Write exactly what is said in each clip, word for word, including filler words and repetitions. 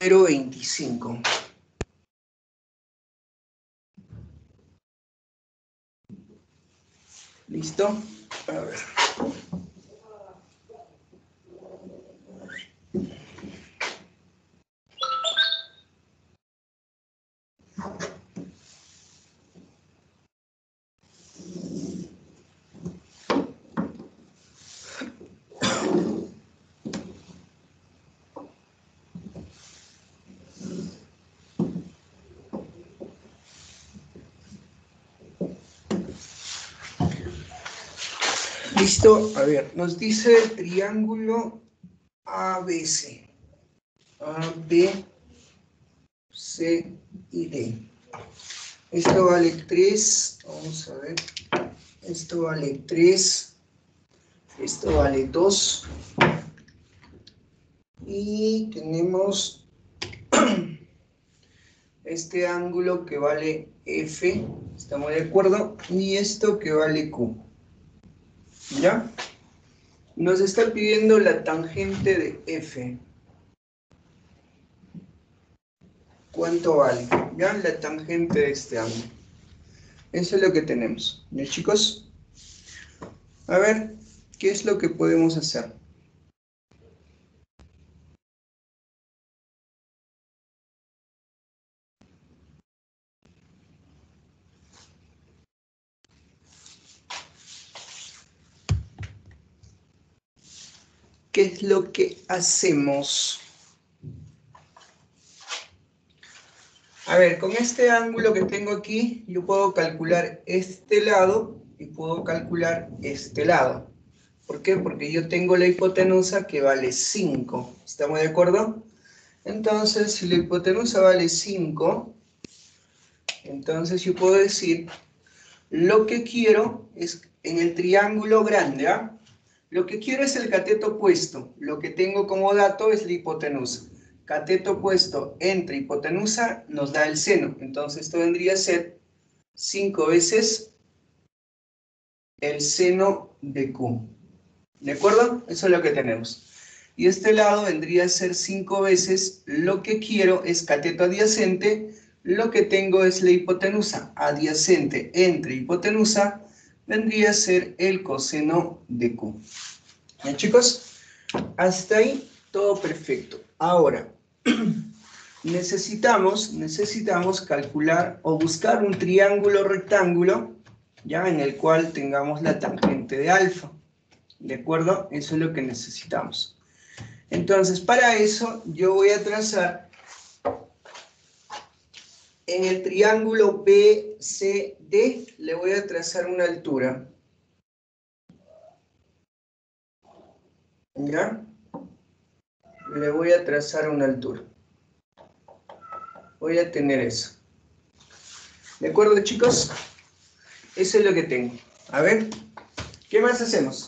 cero punto veinticinco. ¿Listo? A ver. Listo, a ver, nos dice el triángulo A B C. A, B, C y D. Esto vale tres, vamos a ver, esto vale tres, esto vale dos, y tenemos este ángulo que vale F, ¿estamos de acuerdo? Y esto que vale Q. ¿Ya? Nos está pidiendo la tangente de F. ¿Cuánto vale? ¿Ya? La tangente de este ángulo. Eso es lo que tenemos. ¿Ya, chicos? A ver, ¿qué es lo que podemos hacer? ¿Qué es lo que hacemos? A ver, con este ángulo que tengo aquí, yo puedo calcular este lado y puedo calcular este lado. ¿Por qué? Porque yo tengo la hipotenusa que vale cinco. ¿Estamos de acuerdo? Entonces, si la hipotenusa vale cinco, entonces yo puedo decir, lo que quiero es, en el triángulo grande, ¿ah? Lo que quiero es el cateto opuesto. Lo que tengo como dato es la hipotenusa. Cateto opuesto entre hipotenusa nos da el seno. Entonces esto vendría a ser cinco veces el seno de Q. ¿De acuerdo? Eso es lo que tenemos. Y este lado vendría a ser cinco veces, lo que quiero es cateto adyacente, lo que tengo es la hipotenusa. Adyacente entre hipotenusa vendría a ser el coseno de Q. ¿Ya, chicos? Hasta ahí todo perfecto. Ahora, necesitamos, necesitamos calcular o buscar un triángulo rectángulo, ya, en el cual tengamos la tangente de alfa. ¿De acuerdo? Eso es lo que necesitamos. Entonces, para eso, yo voy a trazar en el triángulo B C D, le voy a trazar una altura. ¿Ya? Le voy a trazar una altura. Voy a tener eso. ¿De acuerdo, chicos? Eso es lo que tengo. A ver, ¿qué más hacemos?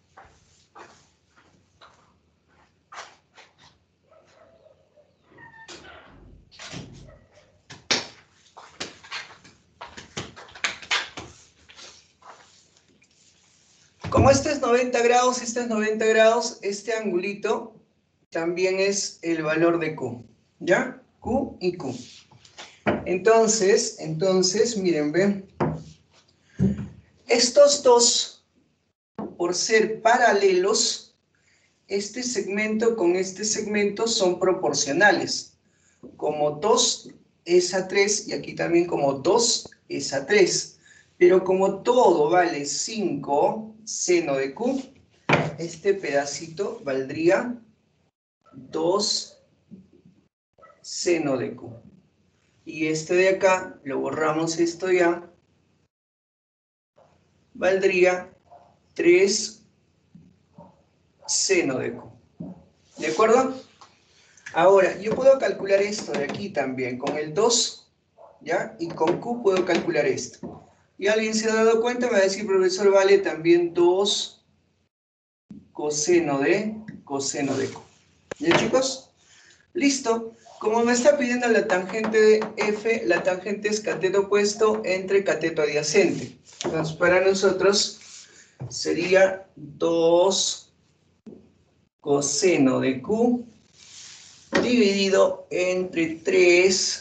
Como este es noventa grados, este es noventa grados, este angulito también es el valor de Q. ¿Ya? Q y Q. Entonces, entonces, miren, ven. Estos dos, por ser paralelos, este segmento con este segmento son proporcionales. Como dos es a tres y aquí también como dos es a tres. Pero como todo vale cinco seno de Q, este pedacito valdría dos seno de Q. Y este de acá, lo borramos esto ya, valdría tres seno de Q. ¿De acuerdo? Ahora, yo puedo calcular esto de aquí también, con el dos, ¿ya? Y con Q puedo calcular esto. Y alguien se ha dado cuenta, me va a decir, profesor, vale también dos coseno de coseno de Q. ¿Ya, chicos? Listo. Como me está pidiendo la tangente de F, la tangente es cateto opuesto entre cateto adyacente. Entonces, para nosotros sería dos coseno de Q dividido entre tres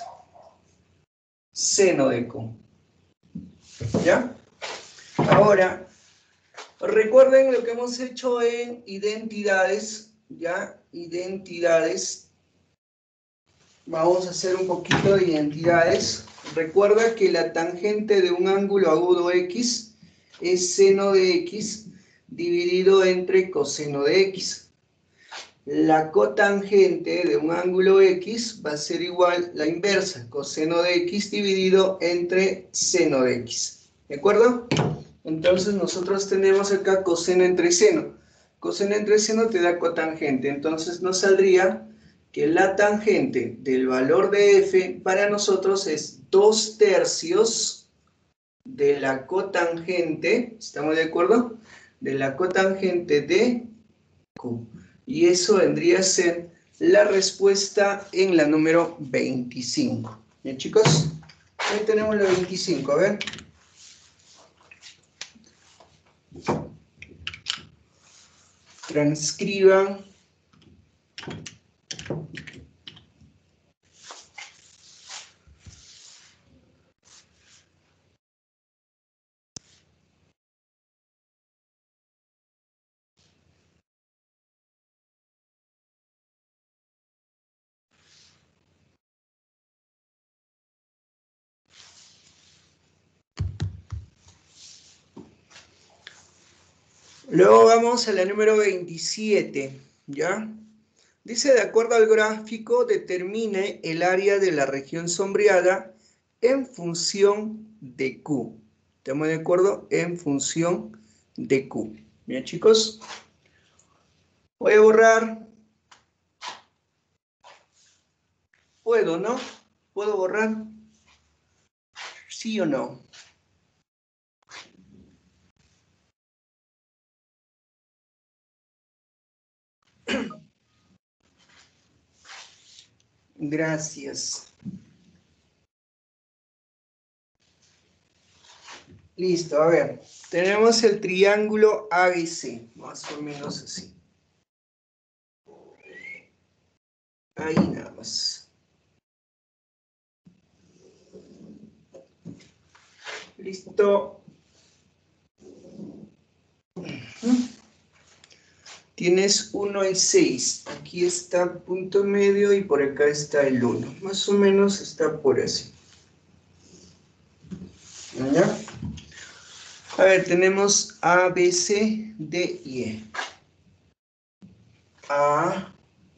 seno de Q. ¿Ya? Ahora, recuerden lo que hemos hecho en identidades, ¿ya? Identidades. Vamos a hacer un poquito de identidades. Recuerda que la tangente de un ángulo agudo X es seno de X dividido entre coseno de X. La cotangente de un ángulo X va a ser igual, la inversa, coseno de X dividido entre seno de X. ¿De acuerdo? Entonces nosotros tenemos acá coseno entre seno. Coseno entre seno te da cotangente. Entonces nos saldría que la tangente del valor de f para nosotros es dos tercios de la cotangente, ¿estamos de acuerdo? De la cotangente de Q. Y eso vendría a ser la respuesta en la número veinticinco. ¿Bien, chicos? Ahí tenemos la veinticinco, a ver. Transcriban. Luego vamos a la número veintisiete, ¿ya? Dice, de acuerdo al gráfico, determine el área de la región sombreada en función de Q. ¿Estamos de acuerdo? En función de Q. Bien, chicos. Voy a borrar. ¿Puedo, no? ¿Puedo borrar? ¿Sí o no? Gracias. Listo, a ver. Tenemos el triángulo A B C, más o menos así. Ahí nada más. Listo. Tienes uno y seis. Aquí está punto medio y por acá está el uno. Más o menos está por así. ¿Ya? A ver, tenemos A, B, C, D y E. A,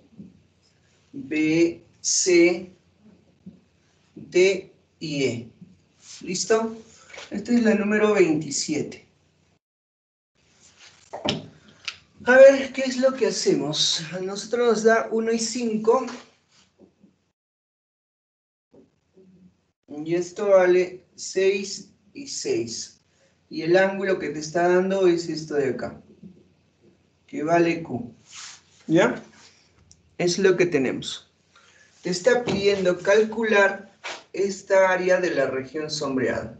B, C, D y E. ¿Listo? Esta es la número veintisiete. A ver, ¿qué es lo que hacemos? A nosotros nos da uno y cinco. Y esto vale seis y seis. Y el ángulo que te está dando es esto de acá, que vale Q. ¿Ya? Es lo que tenemos. Te está pidiendo calcular esta área de la región sombreada.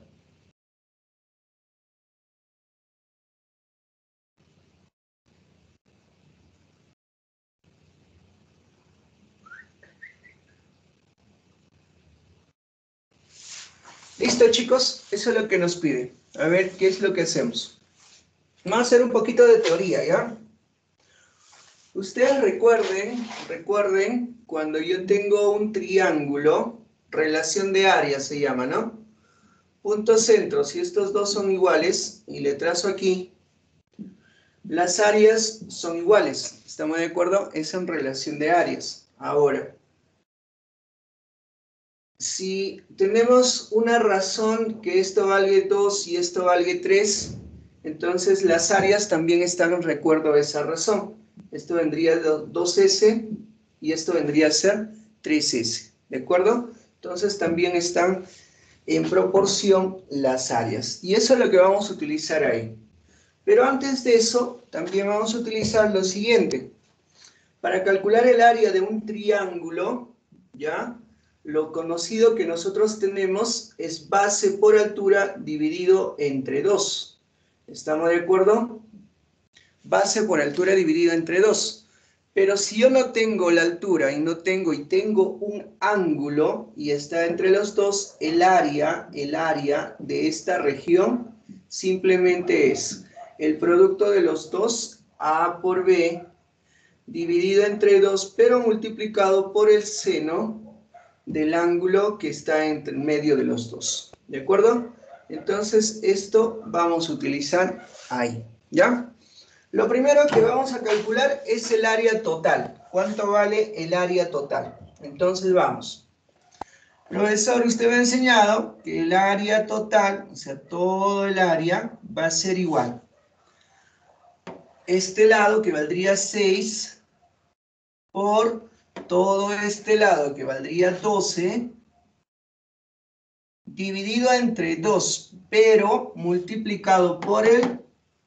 ¿Listo, chicos? Eso es lo que nos pide. A ver, ¿qué es lo que hacemos? Vamos a hacer un poquito de teoría, ¿ya? Ustedes recuerden, recuerden, cuando yo tengo un triángulo, relación de área se llama, ¿no? Puntos centros, si estos dos son iguales, y le trazo aquí, las áreas son iguales. ¿Estamos de acuerdo? Es en relación de áreas. Ahora, si tenemos una razón que esto valga dos y esto valga tres, entonces las áreas también están en recuerdo de esa razón. Esto vendría de dos ese y esto vendría a ser tres ese. ¿De acuerdo? Entonces también están en proporción las áreas. Y eso es lo que vamos a utilizar ahí. Pero antes de eso, también vamos a utilizar lo siguiente. Para calcular el área de un triángulo, ¿ya? Lo conocido que nosotros tenemos es base por altura dividido entre dos. ¿Estamos de acuerdo? Base por altura dividido entre dos. Pero si yo no tengo la altura y no tengo, y tengo un ángulo, y está entre los dos, el área, el área de esta región, simplemente es el producto de los dos, A por B, dividido entre dos, pero multiplicado por el seno del ángulo que está entre medio de los dos. ¿De acuerdo? Entonces, esto vamos a utilizar ahí, ¿ya? Lo primero que vamos a calcular es el área total. ¿Cuánto vale el área total? Entonces, vamos. Profesor, usted me ha enseñado que el área total, o sea, todo el área, va a ser igual. Este lado, que valdría seis, por todo este lado, que valdría doce, dividido entre dos, pero multiplicado por el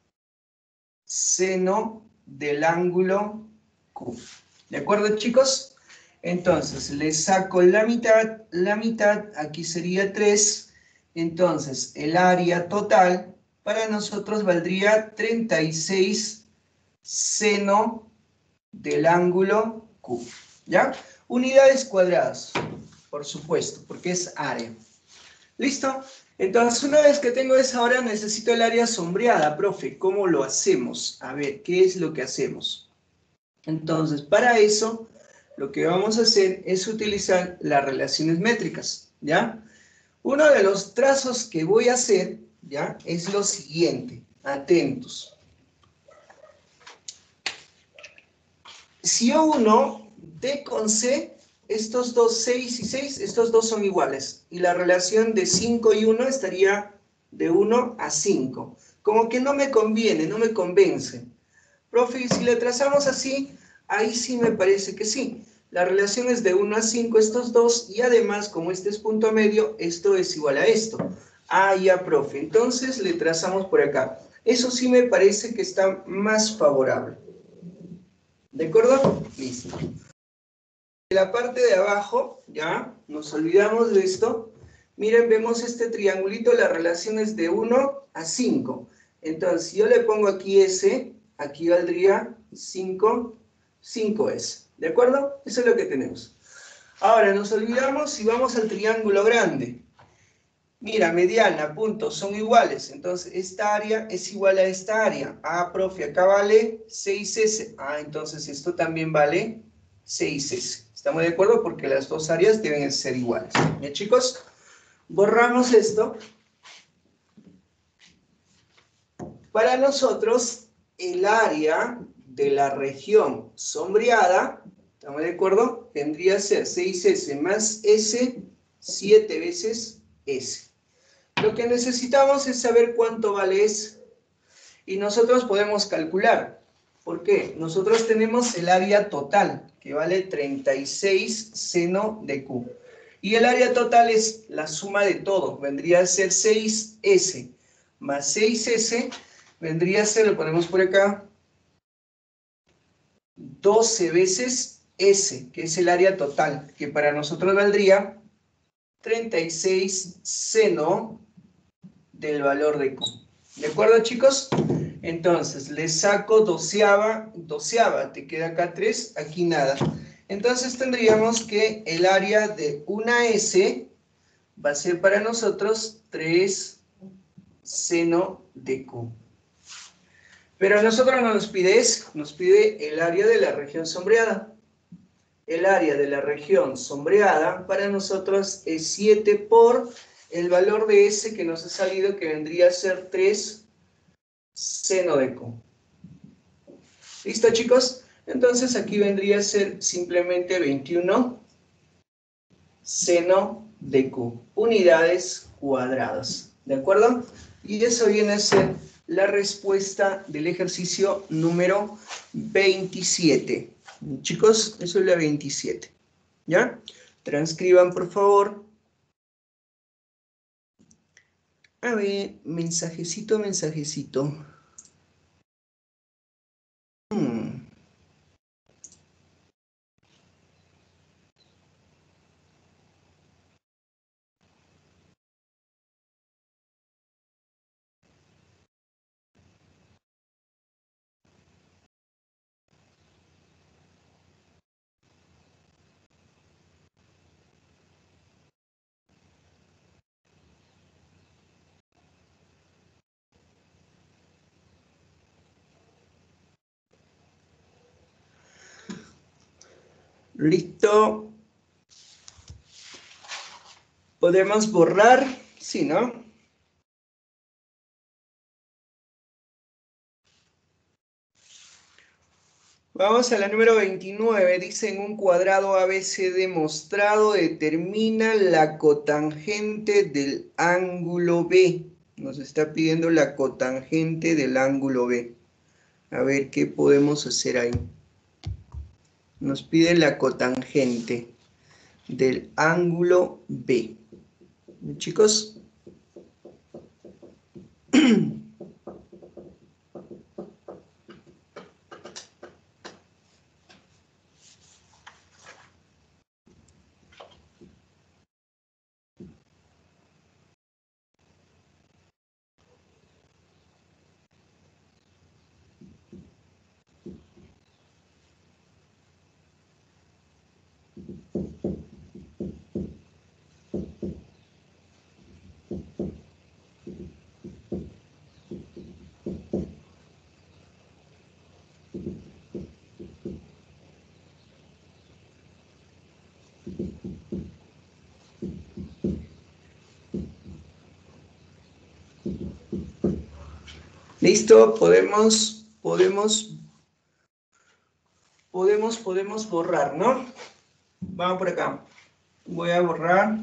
seno del ángulo Q. ¿De acuerdo, chicos? Entonces, le saco la mitad, la mitad, aquí sería tres. Entonces, el área total para nosotros valdría treinta y seis seno del ángulo Q. ¿Ya? Unidades cuadradas, por supuesto, porque es área. ¿Listo? Entonces, una vez que tengo esa hora, necesito el área sombreada, profe. ¿Cómo lo hacemos? A ver, ¿qué es lo que hacemos? Entonces, para eso, lo que vamos a hacer es utilizar las relaciones métricas, ¿ya? Uno de los trazos que voy a hacer, ¿ya? Es lo siguiente. Atentos. Si yo uno D con C, estos dos, seis y seis, estos dos son iguales. Y la relación de cinco y uno estaría de uno a cinco. Como que no me conviene, no me convence. Profe, si le trazamos así, ahí sí me parece que sí. La relación es de uno a cinco estos dos, y además, como este es punto medio, esto es igual a esto. Ah, ya, profe. Entonces le trazamos por acá. Eso sí me parece que está más favorable. ¿De acuerdo? Listo. En la parte de abajo, ya, nos olvidamos de esto. Miren, vemos este triangulito, la relación es de uno a cinco. Entonces, si yo le pongo aquí S, aquí valdría cinco, cinco S. ¿De acuerdo? Eso es lo que tenemos. Ahora, nos olvidamos y vamos al triángulo grande. Mira, mediana, punto, son iguales. Entonces, esta área es igual a esta área. Ah, profe, acá vale seis S. Ah, entonces esto también vale seis S. ¿Estamos de acuerdo? Porque las dos áreas deben ser iguales. ¿Ya, chicos? Borramos esto. Para nosotros, el área de la región sombreada, ¿estamos de acuerdo? Vendría a ser seis S más S, siete veces S. Lo que necesitamos es saber cuánto vale eso. Y nosotros podemos calcular. ¿Por qué? Nosotros tenemos el área total, que vale treinta y seis seno de Q. Y el área total es la suma de todo. Vendría a ser seis S más seis S. Vendría a ser, lo ponemos por acá, doce veces S, que es el área total, que para nosotros valdría treinta y seis seno del valor de Q. ¿De acuerdo, chicos? Entonces, le saco doceava, doceava, te queda acá tres, aquí nada. Entonces tendríamos que el área de una S va a ser para nosotros tres seno de Q. Pero a nosotros no nos pide eso, nos pide el área de la región sombreada. El área de la región sombreada para nosotros es siete por el valor de S que nos ha salido, que vendría a ser tres seno de Q. ¿Listo, chicos? Entonces aquí vendría a ser simplemente veintiuno seno de Q, unidades cuadradas. ¿De acuerdo? Y eso viene a ser la respuesta del ejercicio número veintisiete. Chicos, eso es la veintisiete. ¿Ya? Transcriban, por favor. A ver, mensajecito, mensajecito. Hmm. ¿Listo? ¿Podemos borrar? Sí, ¿no? Vamos a la número veintinueve. Dice: en un cuadrado A B C demostrado, determina la cotangente del ángulo B. Nos está pidiendo la cotangente del ángulo B. A ver, ¿qué podemos hacer ahí? Nos pide la cotangente del ángulo B. Chicos. Listo, podemos, podemos, podemos, podemos borrar, ¿no? Vamos por acá. Voy a borrar.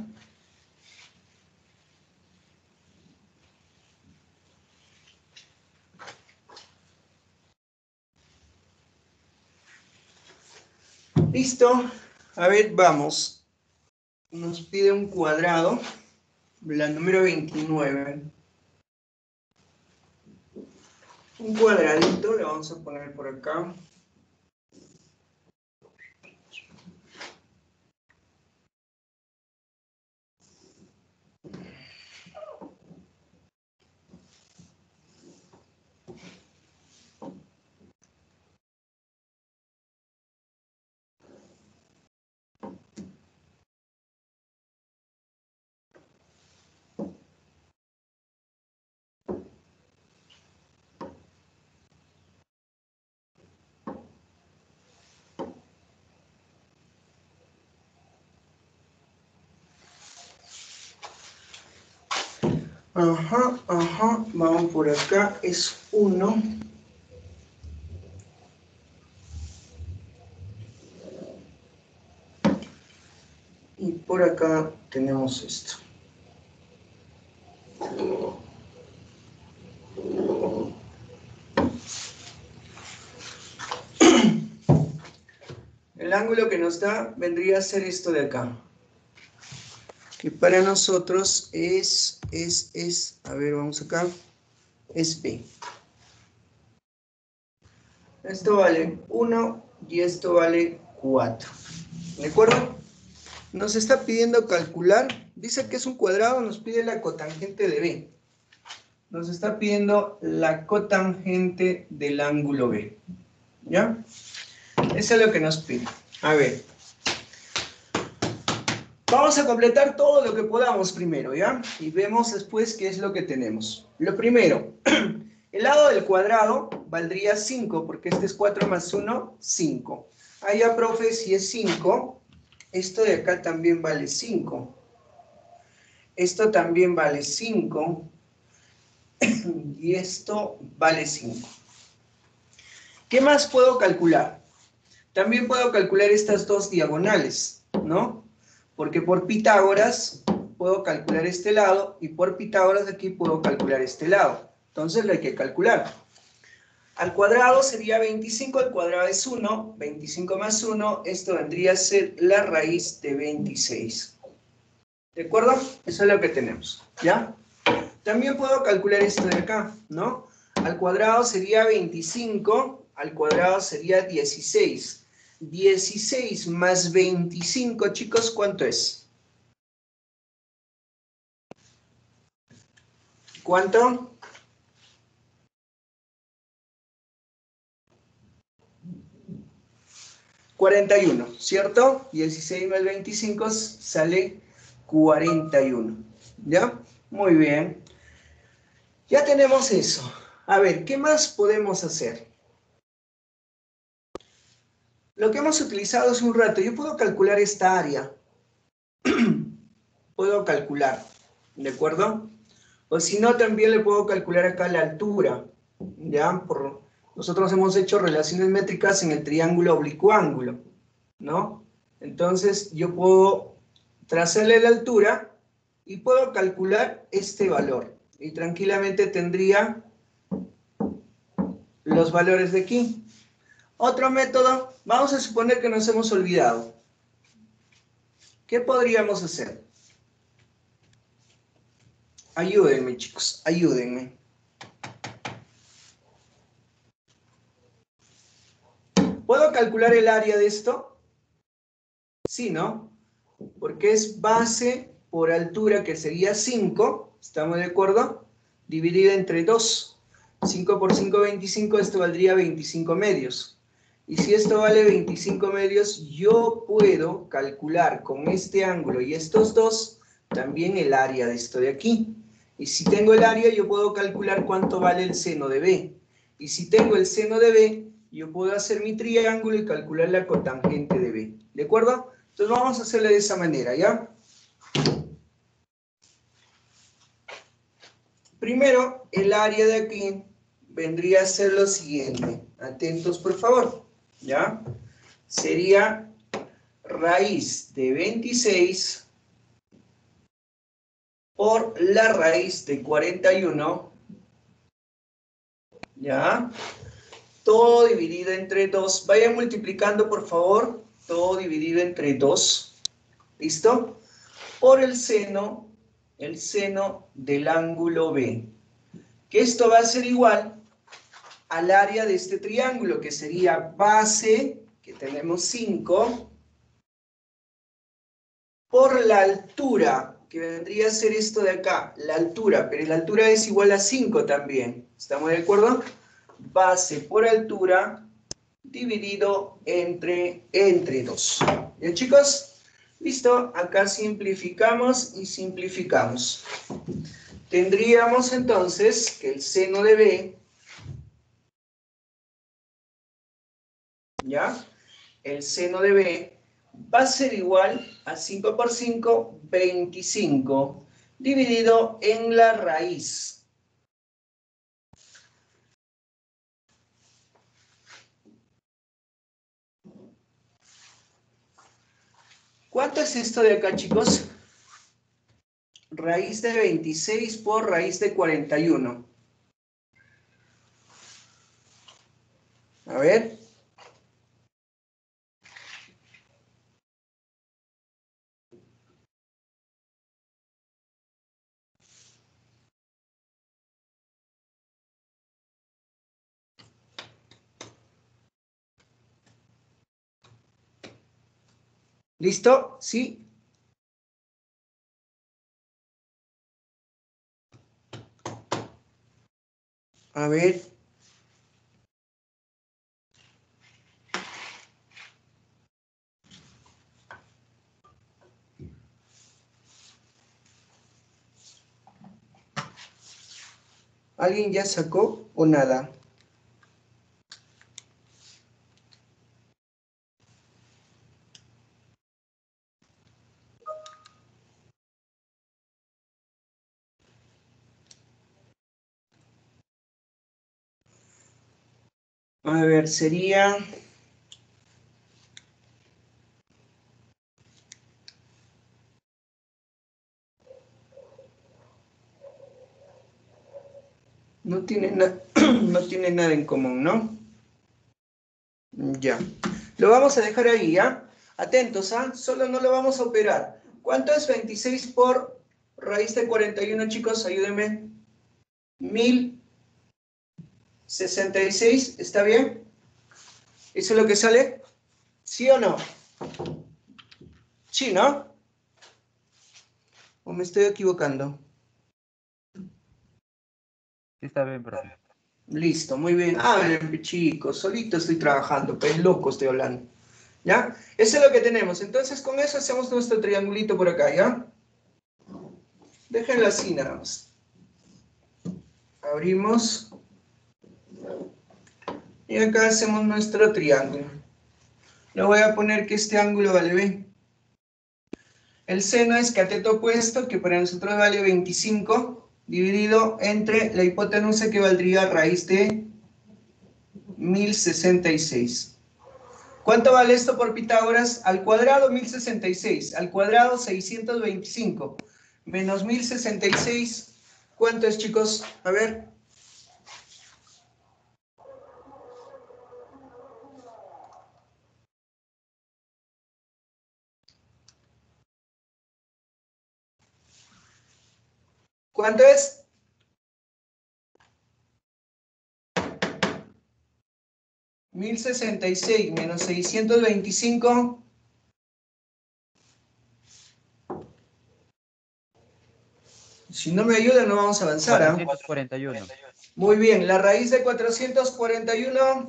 Listo. A ver, vamos. Nos pide un cuadrado. La número veintinueve. Un cuadradito, le vamos a poner por acá. Ajá, ajá, vamos por acá, es uno. Y por acá tenemos esto. El ángulo que nos da vendría a ser esto de acá. Que para nosotros es, es, es, a ver, vamos acá, es B. Esto vale uno y esto vale cuatro. ¿De acuerdo? Nos está pidiendo calcular, dice que es un cuadrado, nos pide la cotangente de B. Nos está pidiendo la cotangente del ángulo B. ¿Ya? Eso es lo que nos pide. A ver. Vamos a completar todo lo que podamos primero, ¿ya? Y vemos después qué es lo que tenemos. Lo primero, el lado del cuadrado valdría cinco, porque este es cuatro más uno, cinco. Ah, ya, profe, si es cinco, esto de acá también vale cinco. Esto también vale cinco. Y esto vale cinco. ¿Qué más puedo calcular? También puedo calcular estas dos diagonales, ¿no? Porque por Pitágoras puedo calcular este lado y por Pitágoras aquí puedo calcular este lado. Entonces lo hay que calcular. Al cuadrado sería veinticinco, al cuadrado es uno, veinticinco más uno, esto vendría a ser la raíz de veintiséis. ¿De acuerdo? Eso es lo que tenemos, ¿ya? También puedo calcular esto de acá, ¿no? Al cuadrado sería veinticinco, al cuadrado sería dieciséis. dieciséis más veinticinco, chicos, ¿cuánto es? ¿Cuánto? cuarenta y uno, ¿cierto? dieciséis más veinticinco sale cuarenta y uno. ¿Ya? Muy bien. Ya tenemos eso. A ver, ¿qué más podemos hacer? Lo que hemos utilizado hace un rato, yo puedo calcular esta área. Puedo calcular, ¿de acuerdo? O si no, también le puedo calcular acá la altura, ¿ya? Por, nosotros hemos hecho relaciones métricas en el triángulo oblicuo-ángulo, ¿no? Entonces, yo puedo trazarle la altura y puedo calcular este valor. Y tranquilamente tendría los valores de aquí. Otro método, vamos a suponer que nos hemos olvidado. ¿Qué podríamos hacer? Ayúdenme, chicos, ayúdenme. ¿Puedo calcular el área de esto? Sí, ¿no? Porque es base por altura, que sería cinco, ¿estamos de acuerdo? Dividida entre dos. cinco por cinco, veinticinco, esto valdría veinticinco medios. Y si esto vale veinticinco medios, yo puedo calcular con este ángulo y estos dos, también el área de esto de aquí. Y si tengo el área, yo puedo calcular cuánto vale el seno de B. Y si tengo el seno de B, yo puedo hacer mi triángulo y calcular la cotangente de B. ¿De acuerdo? Entonces vamos a hacerlo de esa manera, ¿ya? Primero, el área de aquí vendría a ser lo siguiente. Atentos, por favor, ¿ya? Sería raíz de veintiséis por la raíz de cuarenta y uno, ¿ya? Todo dividido entre dos. Vayan multiplicando, por favor. Todo dividido entre dos. ¿Listo? Por el seno, el seno del ángulo B. Que esto va a ser igual al área de este triángulo, que sería base, que tenemos cinco, por la altura, que vendría a ser esto de acá, la altura, pero la altura es igual a cinco también. ¿Estamos de acuerdo? Base por altura dividido entre, entre dos. ¿Bien, chicos? Listo, acá simplificamos y simplificamos. Tendríamos entonces que el seno de B, ¿ya? El seno de B va a ser igual a cinco por cinco, veinticinco, dividido en la raíz. ¿Cuánto es esto de acá, chicos? Raíz de veintiséis por raíz de cuarenta y uno. A ver. ¿Listo? ¿Sí? A ver. ¿Alguien ya sacó o nada? A ver, sería... No tiene, na... no tiene nada en común, ¿no? Ya. Lo vamos a dejar ahí, ¿ya? Atentos, ¿ah? Solo no lo vamos a operar. ¿Cuánto es veintiséis por raíz de cuarenta y uno, chicos? Ayúdenme. mil sesenta y seis, ¿está bien? ¿Eso es lo que sale? ¿Sí o no? Sí, ¿no? ¿O me estoy equivocando? Sí, está bien, profe. Listo, muy bien. Hablen, chicos, solito estoy trabajando, pues loco estoy hablando. ¿Ya? Eso es lo que tenemos. Entonces, con eso hacemos nuestro triangulito por acá, ¿ya? Déjenlo así nada más. Abrimos. Y acá hacemos nuestro triángulo. Le voy a poner que este ángulo vale B. El seno es cateto opuesto, que para nosotros vale veinticinco, dividido entre la hipotenusa, que valdría raíz de mil sesenta y seis. ¿Cuánto vale esto por Pitágoras? Al cuadrado mil sesenta y seis, al cuadrado seiscientos veinticinco, menos mil sesenta y seis, ¿cuánto es, chicos? A ver. ¿Cuánto es? mil sesenta y seis menos seiscientos veinticinco. Si no me ayuda, no vamos a avanzar. ¿eh? cuatrocientos cuarenta y uno. Muy bien, la raíz de cuatrocientos cuarenta y uno.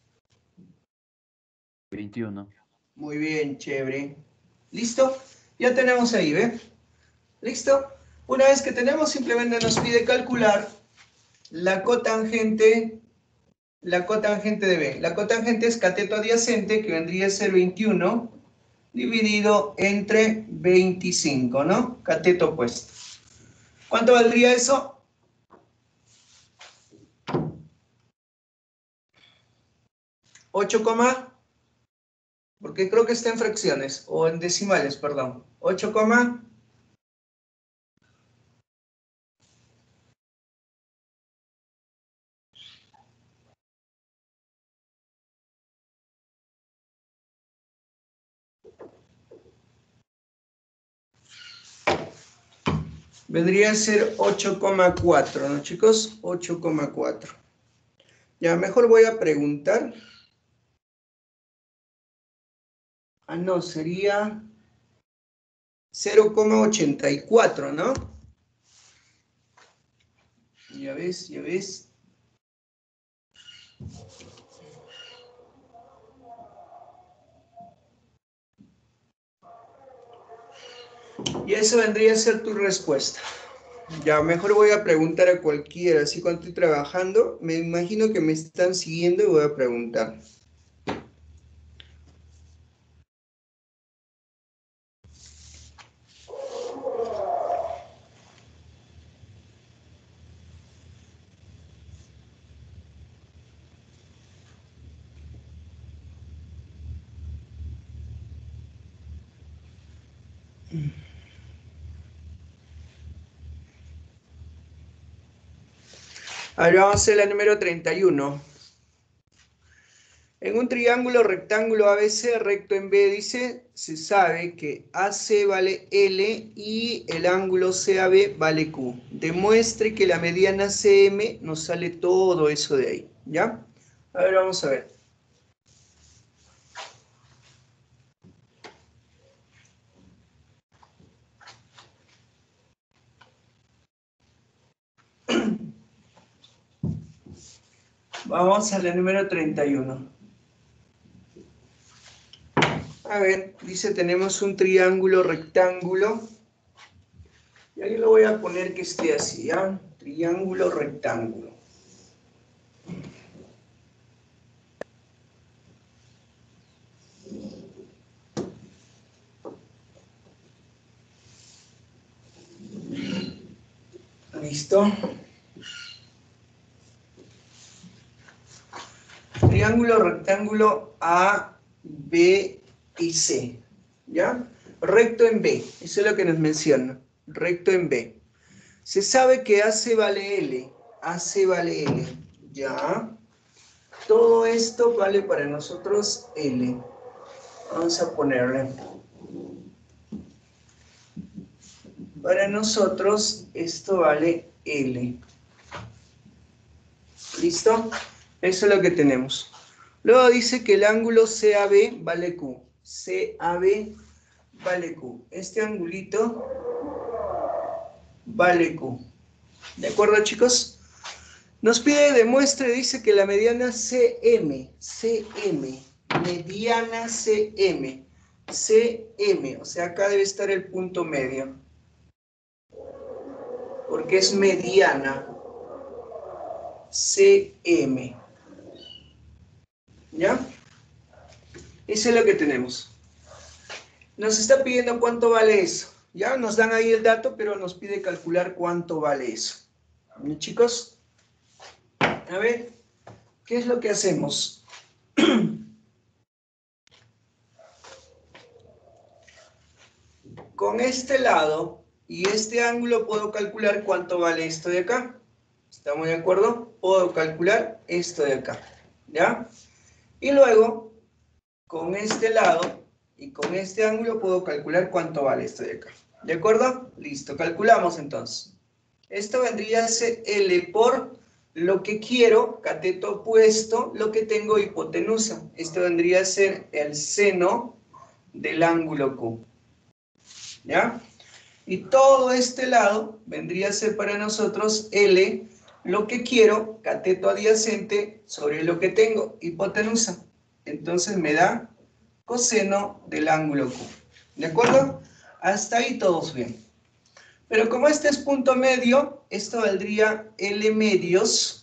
veintiuno. Muy bien, chévere. ¿Listo? Ya tenemos ahí, ¿ve? ¿Listo? Una vez que tenemos, simplemente nos pide calcular la cotangente, la cotangente de B. La cotangente es cateto adyacente, que vendría a ser veintiuno, dividido entre veinticinco, ¿no? Cateto opuesto. ¿Cuánto valdría eso? ocho, porque creo que está en fracciones, o en decimales, perdón. ocho, vendría a ser ocho coma cuatro, ¿no, chicos? ocho coma cuatro. Ya, mejor voy a preguntar. Ah, no, sería cero coma ochenta y cuatro, ¿no? Ya ves, ya ves. Y eso vendría a ser tu respuesta. Ya, mejor voy a preguntar a cualquiera. Así cuando estoy trabajando, me imagino que me están siguiendo y voy a preguntar. Ahora vamos a hacer la número treinta y uno. En un triángulo rectángulo A B C recto en B, dice, se sabe que A C vale L y el ángulo C A B vale Q. Demuestre que la mediana C M nos sale todo eso de ahí, ¿ya? A ver, vamos a ver. Vamos a la número treinta y uno. A ver, dice, tenemos un triángulo rectángulo. Y ahí lo voy a poner que esté así, ¿ya? Triángulo rectángulo. ¿Listo? Triángulo rectángulo A, B y C, ¿ya? Recto en B, eso es lo que nos menciona, recto en B. Se sabe que A C vale L, A C vale L, ¿ya? Todo esto vale para nosotros L. Vamos a ponerle. Para nosotros esto vale L. ¿Listo? Eso es lo que tenemos. Luego dice que el ángulo C A B vale Q. C A B vale Q. Este angulito vale Q. ¿De acuerdo, chicos? Nos pide, demuestre, dice que la mediana C M, C M, mediana C M, C M, o sea, acá debe estar el punto medio, porque es mediana, C M. ¿Ya? Eso es lo que tenemos. Nos está pidiendo cuánto vale eso. Ya nos dan ahí el dato, pero nos pide calcular cuánto vale eso. ¿Y, chicos? A ver, ¿qué es lo que hacemos? Con este lado y este ángulo puedo calcular cuánto vale esto de acá. ¿Estamos de acuerdo? Puedo calcular esto de acá. ¿Ya? Y luego, con este lado y con este ángulo puedo calcular cuánto vale esto de acá. ¿De acuerdo? Listo, calculamos entonces. Esto vendría a ser L por lo que quiero, cateto opuesto, lo que tengo hipotenusa. Esto vendría a ser el seno del ángulo Q. ¿Ya? Y todo este lado vendría a ser para nosotros L, lo que quiero, cateto adyacente, sobre lo que tengo, hipotenusa. Entonces me da coseno del ángulo Q. ¿De acuerdo? Hasta ahí todos bien. Pero como este es punto medio, esto valdría L medios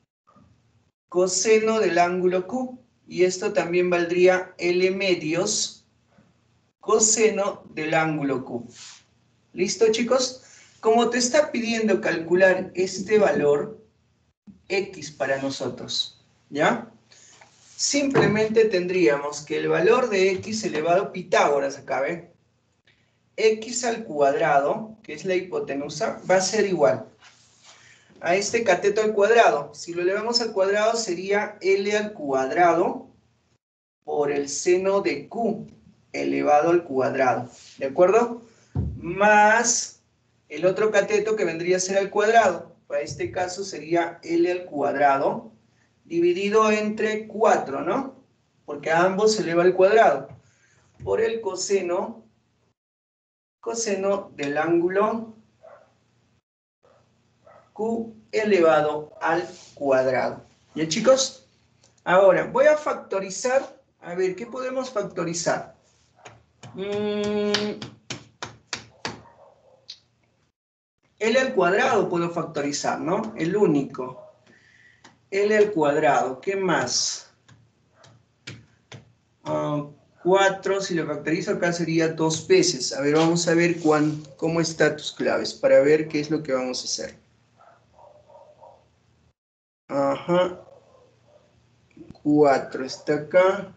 coseno del ángulo Q. Y esto también valdría L medios coseno del ángulo Q. ¿Listo, chicos? Como te está pidiendo calcular este valor, X para nosotros, ¿ya? Simplemente tendríamos que el valor de X elevado a Pitágoras, acá, ¿ven? X al cuadrado, que es la hipotenusa, va a ser igual a este cateto al cuadrado. Si lo elevamos al cuadrado sería L al cuadrado por el seno de Q elevado al cuadrado, ¿de acuerdo? Más el otro cateto que vendría a ser al cuadrado. Para este caso sería L al cuadrado dividido entre cuatro, ¿no? Porque a ambos se eleva al cuadrado. Por el coseno, coseno del ángulo Q elevado al cuadrado. ¿Bien, chicos? Ahora, voy a factorizar. A ver, ¿qué podemos factorizar? Mm, L al cuadrado puedo factorizar, ¿no? El único. L al cuadrado. ¿Qué más? Uh, cuatro, si lo factorizo acá sería dos veces. A ver, vamos a ver cuán, cómo están tus claves para ver qué es lo que vamos a hacer. Ajá. cuatro está acá.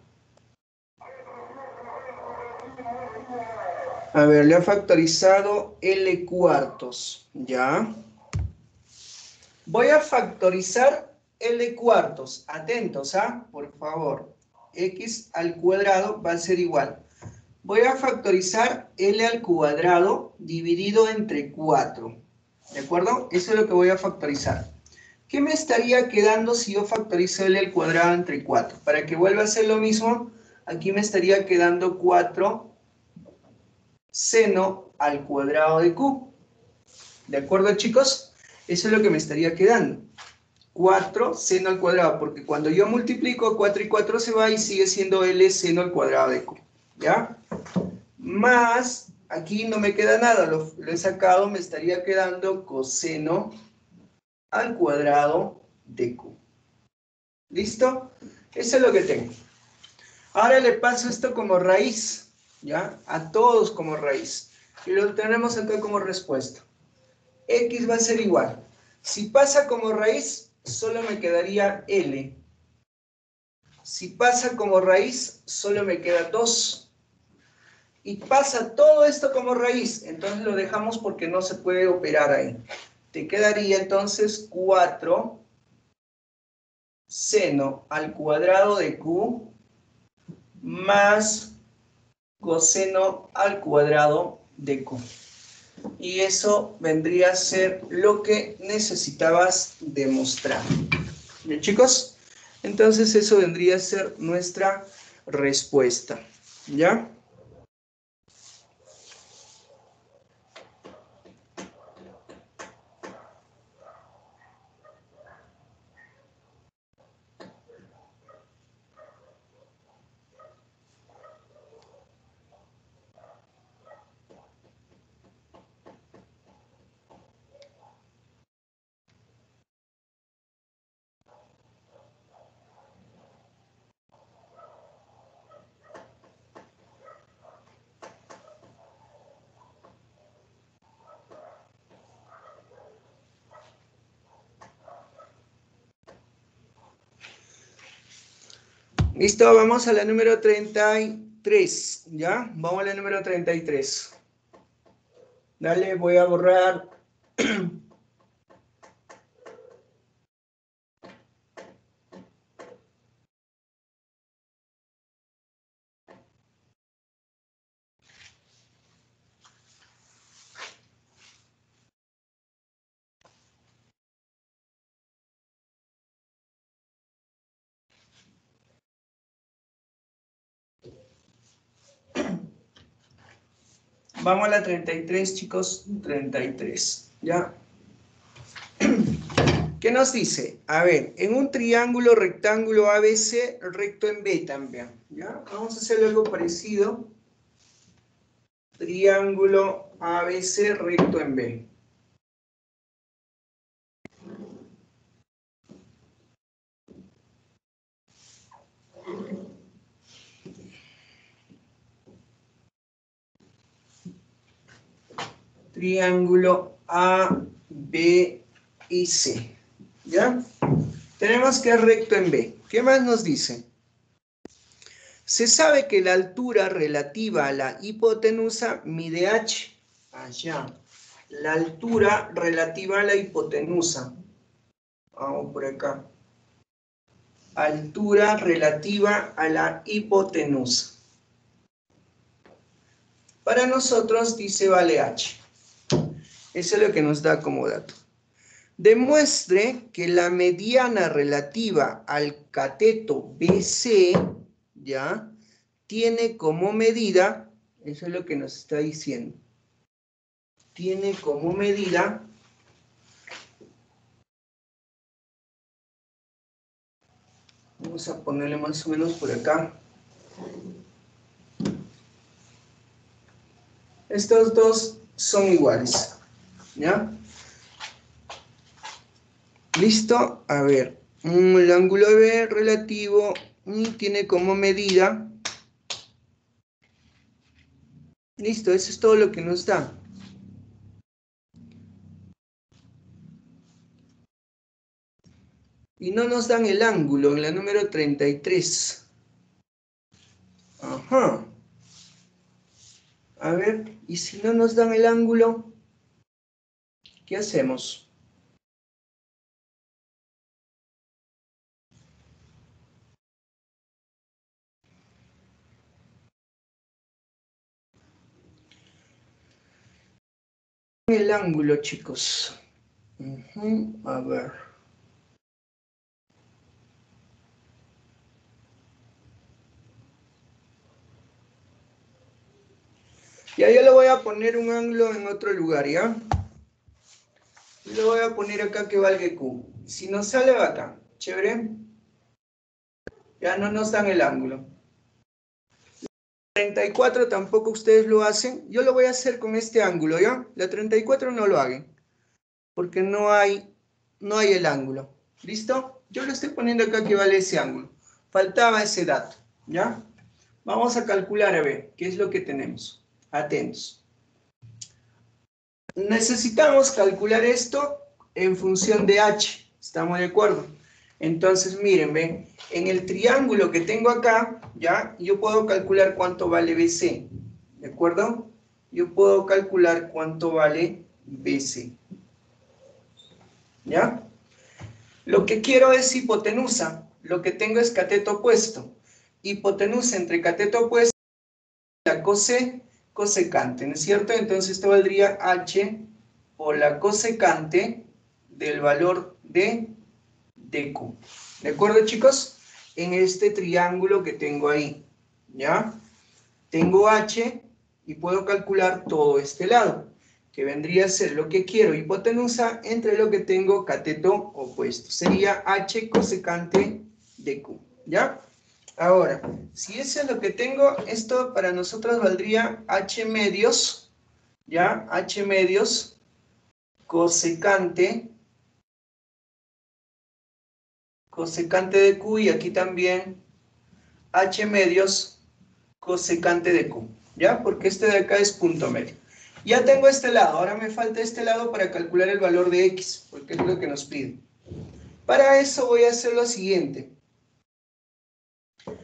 A ver, le ha factorizado L cuartos, ¿ya? Voy a factorizar L cuartos. Atentos, ¿ah? Por favor. X al cuadrado va a ser igual. Voy a factorizar L al cuadrado dividido entre cuatro. ¿De acuerdo? Eso es lo que voy a factorizar. ¿Qué me estaría quedando si yo factorizo L al cuadrado entre cuatro? Para que vuelva a ser lo mismo, aquí me estaría quedando cuatro seno al cuadrado de Q. ¿De acuerdo, chicos? Eso es lo que me estaría quedando. cuatro seno al cuadrado, porque cuando yo multiplico cuatro y cuatro se va y sigue siendo L seno al cuadrado de Q. ¿Ya? Más, aquí no me queda nada, lo, lo he sacado, me estaría quedando coseno al cuadrado de Q. ¿Listo? Eso es lo que tengo. Ahora le paso esto como raíz, ¿ya? A todos como raíz. Y lo tenemos acá como respuesta. X va a ser igual. Si pasa como raíz, solo me quedaría L. Si pasa como raíz, solo me queda dos. Y pasa todo esto como raíz, entonces lo dejamos porque no se puede operar ahí. Te quedaría entonces cuatro seno al cuadrado de Q más coseno al cuadrado de Q. Y eso vendría a ser lo que necesitabas demostrar. ¿Bien, chicos? Entonces eso vendría a ser nuestra respuesta. ¿Ya? Listo, vamos a la número treinta y tres, ¿ya? Vamos a la número treinta y tres. Dale, voy a borrar. Vamos a la treinta y tres, chicos, treinta y tres, ¿ya? ¿Qué nos dice? A ver, en un triángulo rectángulo A B C, recto en B también, ¿ya? Vamos a hacer algo parecido. Triángulo A B C, recto en B. Triángulo A, B y C, ¿ya? Tenemos que es recto en B. ¿Qué más nos dice? Se sabe que la altura relativa a la hipotenusa mide H. Allá. La altura relativa a la hipotenusa. Vamos por acá. Altura relativa a la hipotenusa. Para nosotros dice vale H. Eso es lo que nos da como dato. Demuestre que la mediana relativa al cateto B C, ¿ya? Tiene como medida, eso es lo que nos está diciendo, tiene como medida vamos a ponerle más o menos por acá. Estos dos son iguales, ¿ya? ¿Listo? A ver, el ángulo B relativo tiene como medida. Listo, eso es todo lo que nos da. Y no nos dan el ángulo en la número treinta y tres. Ajá. A ver, ¿y si no nos dan el ángulo? ¿Qué hacemos? El ángulo, chicos. Uh-huh. A ver. Ya yo le voy a poner un ángulo en otro lugar, ¿ya? Y le voy a poner acá que valga Q. Si nos sale acá, chévere. Ya no nos dan el ángulo. treinta y cuatro tampoco ustedes lo hacen. Yo lo voy a hacer con este ángulo, ¿ya? La treinta y cuatro no lo hagan. Porque no hay, no hay el ángulo. ¿Listo? Yo le estoy poniendo acá que vale ese ángulo. Faltaba ese dato, ¿ya? Vamos a calcular a ver qué es lo que tenemos. Atentos. Necesitamos calcular esto en función de H. ¿Estamos de acuerdo? Entonces, miren, ven, en el triángulo que tengo acá, ¿ya? Yo puedo calcular cuánto vale B C. ¿De acuerdo? Yo puedo calcular cuánto vale B C. ¿Ya? Lo que quiero es hipotenusa. Lo que tengo es cateto opuesto. Hipotenusa entre cateto opuesto y la cose, cosecante, ¿no es cierto? Entonces esto valdría H por la cosecante del valor de, de Q. ¿De acuerdo, chicos? En este triángulo que tengo ahí, ¿ya? Tengo H y puedo calcular todo este lado, que vendría a ser lo que quiero, hipotenusa, entre lo que tengo cateto opuesto. Sería H cosecante de Q, ¿ya? Ahora, si eso es lo que tengo, esto para nosotros valdría H medios, ¿ya? H medios cosecante, cosecante de Q, y aquí también H medios cosecante de Q, ¿ya? Porque este de acá es punto medio. Ya tengo este lado, ahora me falta este lado para calcular el valor de X, porque es lo que nos pide. Para eso voy a hacer lo siguiente.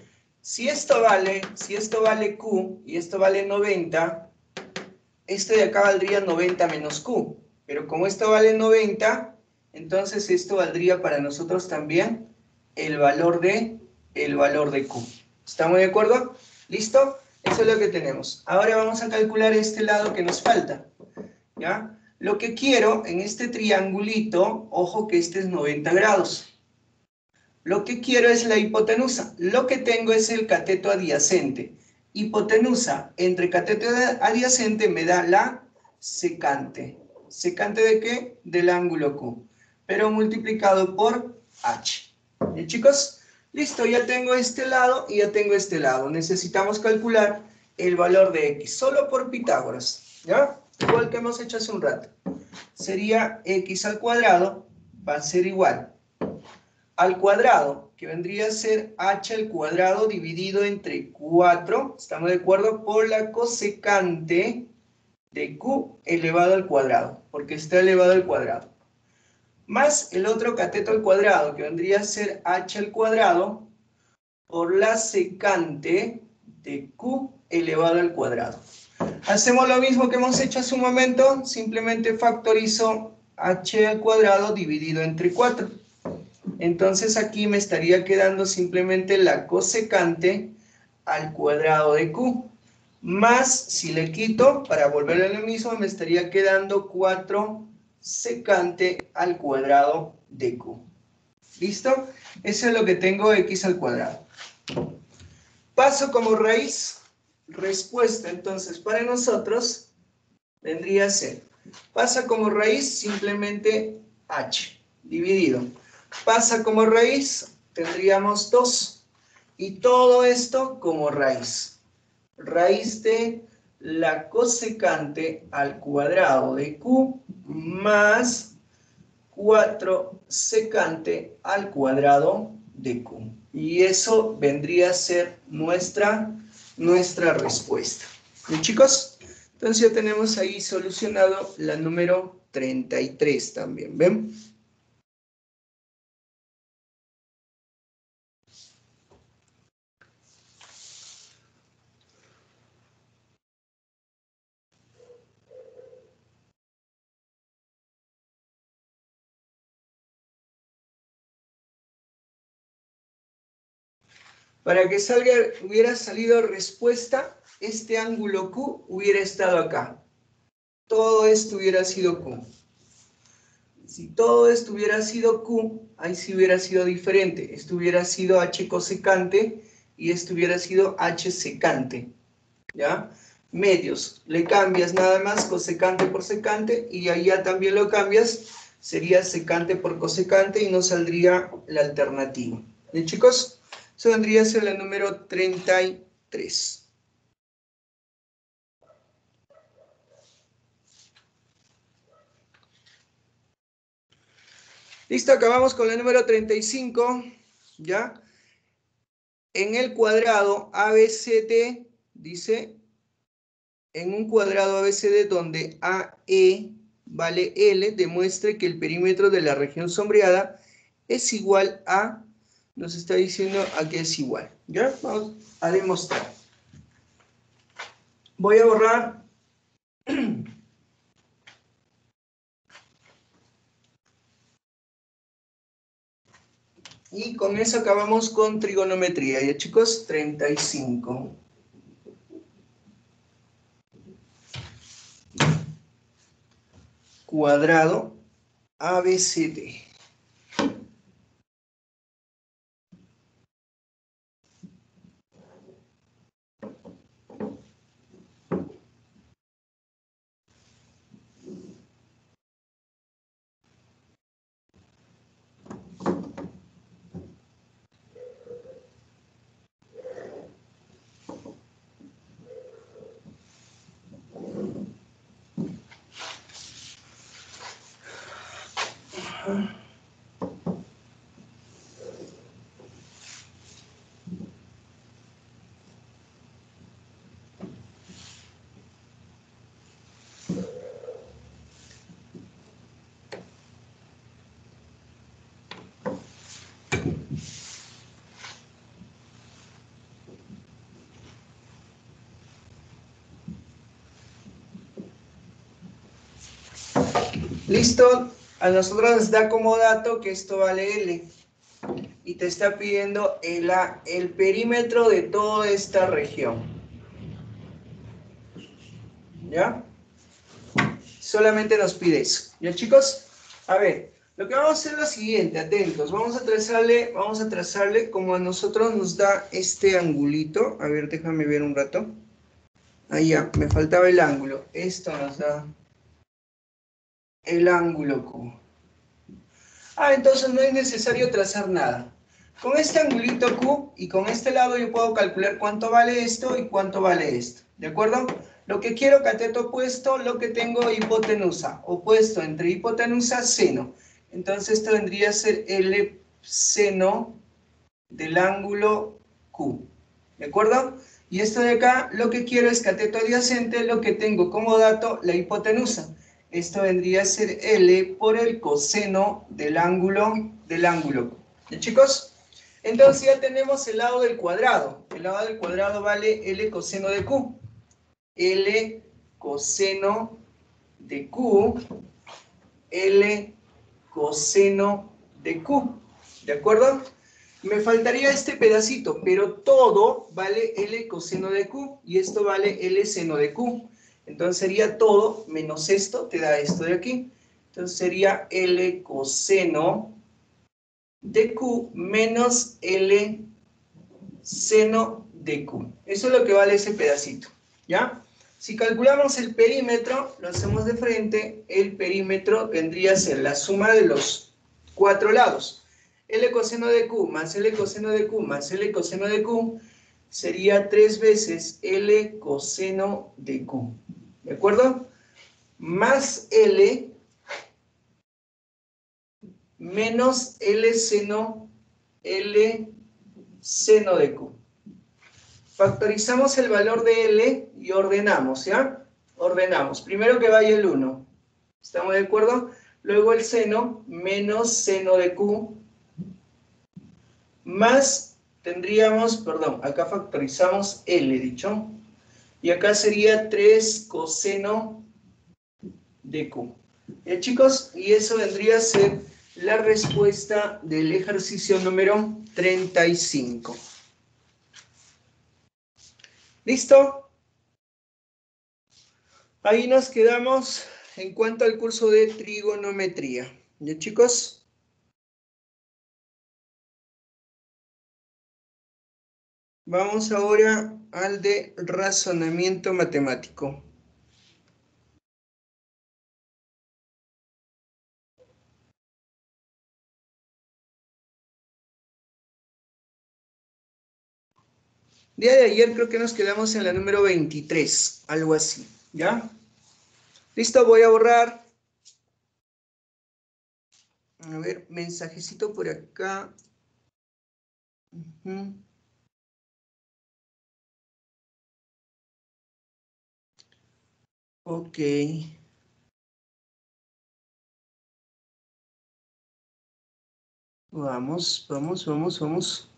Si esto vale, si esto vale Q y esto vale noventa, esto de acá valdría noventa menos Q. Pero como esto vale noventa, entonces esto valdría para nosotros también el valor de, el valor de Q. ¿Estamos de acuerdo? ¿Listo? Eso es lo que tenemos. Ahora vamos a calcular este lado que nos falta. ¿Ya? Lo que quiero en este triangulito, ojo que este es noventa grados. Lo que quiero es la hipotenusa. Lo que tengo es el cateto adyacente. Hipotenusa entre cateto adyacente me da la secante. ¿Secante de qué? Del ángulo Q. Pero multiplicado por H. ¿Bien, chicos? Listo, ya tengo este lado y ya tengo este lado. Necesitamos calcular el valor de X. Solo por Pitágoras. ¿Ya? Igual que hemos hecho hace un rato. Sería X al cuadrado. Va a ser igual al cuadrado, que vendría a ser h al cuadrado dividido entre cuatro, ¿estamos de acuerdo? Por la cosecante de q elevado al cuadrado, porque está elevado al cuadrado. Más el otro cateto al cuadrado, que vendría a ser h al cuadrado por la secante de q elevado al cuadrado. Hacemos lo mismo que hemos hecho hace un momento, simplemente factorizo h al cuadrado dividido entre cuatro. Entonces aquí me estaría quedando simplemente la cosecante al cuadrado de q. Más, si le quito, para volver a lo mismo, me estaría quedando cuatro secante al cuadrado de q. ¿Listo? Eso es lo que tengo x al cuadrado. Paso como raíz. Respuesta, entonces, para nosotros vendría a ser, pasa como raíz simplemente h, dividido. Pasa como raíz, tendríamos dos. Y todo esto como raíz. Raíz de la cosecante al cuadrado de q más cuatro secante al cuadrado de q. Y eso vendría a ser nuestra, nuestra respuesta. ¿Bien, chicos? Entonces ya tenemos ahí solucionado la número treinta y tres también. ¿Ven? Para que salga, hubiera salido respuesta, este ángulo Q hubiera estado acá. Todo esto hubiera sido Q. Si todo esto hubiera sido Q, ahí sí hubiera sido diferente. Esto hubiera sido H cosecante y esto hubiera sido H secante. ¿Ya? Medios. Le cambias nada más cosecante por secante y ahí ya también lo cambias. Sería secante por cosecante y nos saldría la alternativa. ¿Bien, chicos? Eso vendría a ser la número treinta y tres. Listo, acabamos con la número treinta y cinco. ¿Ya? En el cuadrado A B C D, dice, en un cuadrado A B C D donde A E vale L, demuestre que el perímetro de la región sombreada es igual a, nos está diciendo a que es igual. ¿Ya? Vamos a demostrar. Voy a borrar y con eso acabamos con trigonometría. Ya, chicos, treinta y cinco. Cuadrado A B C D. ¿Listo? A nosotros nos da como dato que esto vale L. Y te está pidiendo el, el perímetro de toda esta región. ¿Ya? Solamente nos pide eso. ¿Ya, chicos? A ver, lo que vamos a hacer es lo siguiente, atentos. Vamos a trazarle, vamos a trazarle como a nosotros nos da este angulito. A ver, déjame ver un rato. Ahí ya, me faltaba el ángulo. Esto nos da el ángulo Q. Ah, entonces no es necesario trazar nada. Con este angulito Q y con este lado yo puedo calcular cuánto vale esto y cuánto vale esto. ¿De acuerdo? Lo que quiero, cateto opuesto, lo que tengo hipotenusa. Opuesto entre hipotenusa, seno. Entonces esto vendría a ser el seno del ángulo Q. ¿De acuerdo? Y esto de acá, lo que quiero es cateto adyacente, lo que tengo como dato, la hipotenusa. Esto vendría a ser L por el coseno del ángulo, del ángulo Q. ¿Ya, chicos? Entonces ya tenemos el lado del cuadrado. El lado del cuadrado vale L coseno de Q. L coseno de Q. L coseno de Q. ¿De acuerdo? Me faltaría este pedacito, pero todo vale L coseno de Q. Y esto vale L seno de Q. Entonces sería todo menos esto, te da esto de aquí. Entonces sería L coseno de Q menos L seno de Q. Eso es lo que vale ese pedacito, ¿ya? Si calculamos el perímetro, lo hacemos de frente, el perímetro vendría a ser la suma de los cuatro lados. L coseno de Q más L coseno de Q más L coseno de Q sería tres veces L coseno de Q. ¿De acuerdo? Más L menos L seno, L seno de Q. Factorizamos el valor de L y ordenamos, ¿ya? Ordenamos. Primero que vaya el uno. ¿Estamos de acuerdo? Luego el seno menos seno de Q más tendríamos, perdón, acá factorizamos L, dicho. Y acá sería tres coseno de Q. ¿Ya, chicos? Y eso vendría a ser la respuesta del ejercicio número treinta y cinco. ¿Listo? Ahí nos quedamos en cuanto al curso de trigonometría. ¿Ya, chicos? Vamos ahora al de razonamiento matemático. Día de ayer creo que nos quedamos en la número veintitrés, algo así, ¿ya? Listo, voy a borrar. A ver, mensajecito por acá. Uh-huh. Ok. Vamos, vamos, vamos, vamos.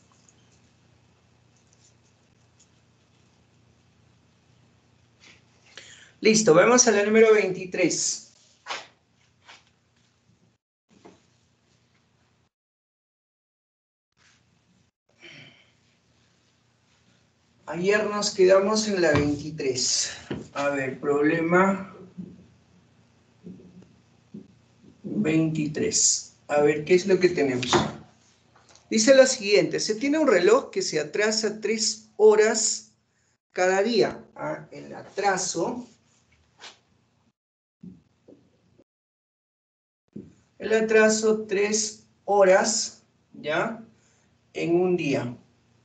Listo, vamos a la número veintitrés. Ayer nos quedamos en la veintitrés. A ver, problema veintitrés. A ver, ¿qué es lo que tenemos? Dice lo siguiente, se tiene un reloj que se atrasa tres horas cada día. Ah, el atraso, el atraso tres horas, ¿ya? En un día.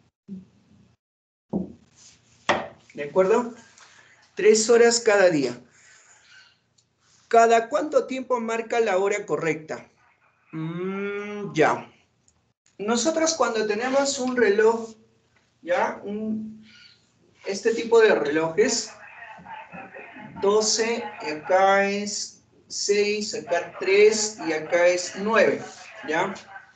¿De acuerdo? Tres horas cada día. ¿Cada cuánto tiempo marca la hora correcta? Mm, ya. Nosotros cuando tenemos un reloj, ¿ya? Un, este tipo de relojes, doce, acá es seis, acá tres y acá es nueve, ¿ya?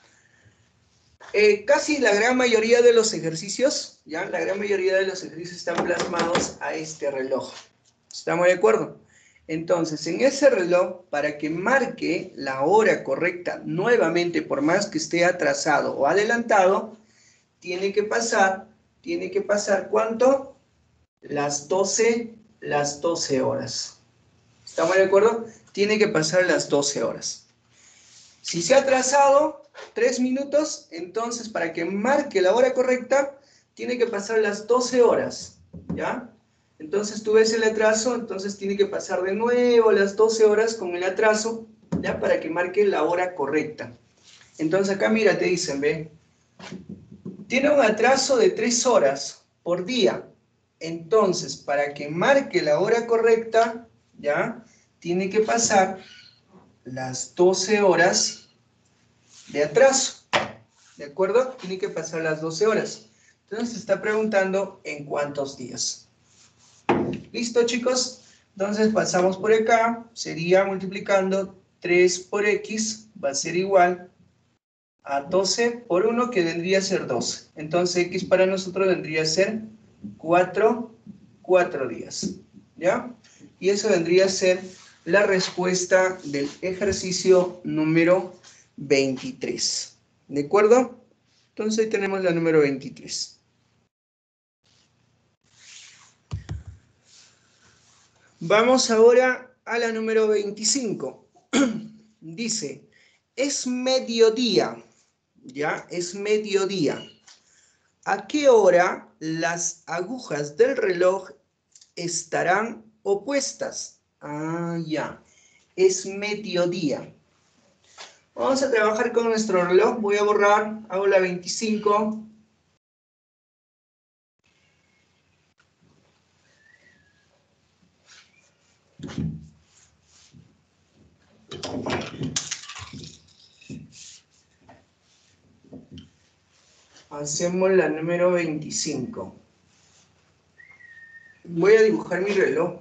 Eh, casi la gran mayoría de los ejercicios, ¿ya? La gran mayoría de los ejercicios están plasmados a este reloj. ¿Estamos de acuerdo? Entonces, en ese reloj, para que marque la hora correcta nuevamente, por más que esté atrasado o adelantado, tiene que pasar, tiene que pasar, ¿cuánto? Las doce, las doce horas. ¿Estamos de acuerdo? Tiene que pasar las doce horas. Si se ha atrasado tres minutos, entonces para que marque la hora correcta, tiene que pasar las doce horas, ¿ya? Entonces tú ves el atraso, entonces tiene que pasar de nuevo las doce horas con el atraso, ¿ya? Para que marque la hora correcta. Entonces acá mira, te dicen, ve, tiene un atraso de tres horas por día. Entonces, para que marque la hora correcta, ¿ya? Tiene que pasar las doce horas de atraso, ¿de acuerdo? Tiene que pasar las doce horas. Entonces se está preguntando en cuántos días. ¿Listo, chicos? Entonces pasamos por acá, sería multiplicando tres por x, va a ser igual a doce por uno, que vendría a ser doce. Entonces x para nosotros vendría a ser cuatro, cuatro días, ¿ya? Y eso vendría a ser la respuesta del ejercicio número veintitrés. ¿De acuerdo? Entonces ahí tenemos la número veintitrés. Vamos ahora a la número veinticinco. Dice, es mediodía, ¿ya? Es mediodía. ¿A qué hora las agujas del reloj estarán opuestas? Ah, ya. Es mediodía. Vamos a trabajar con nuestro reloj. Voy a borrar, hago la veinticinco. Hacemos la número veinticinco. Voy a dibujar mi reloj.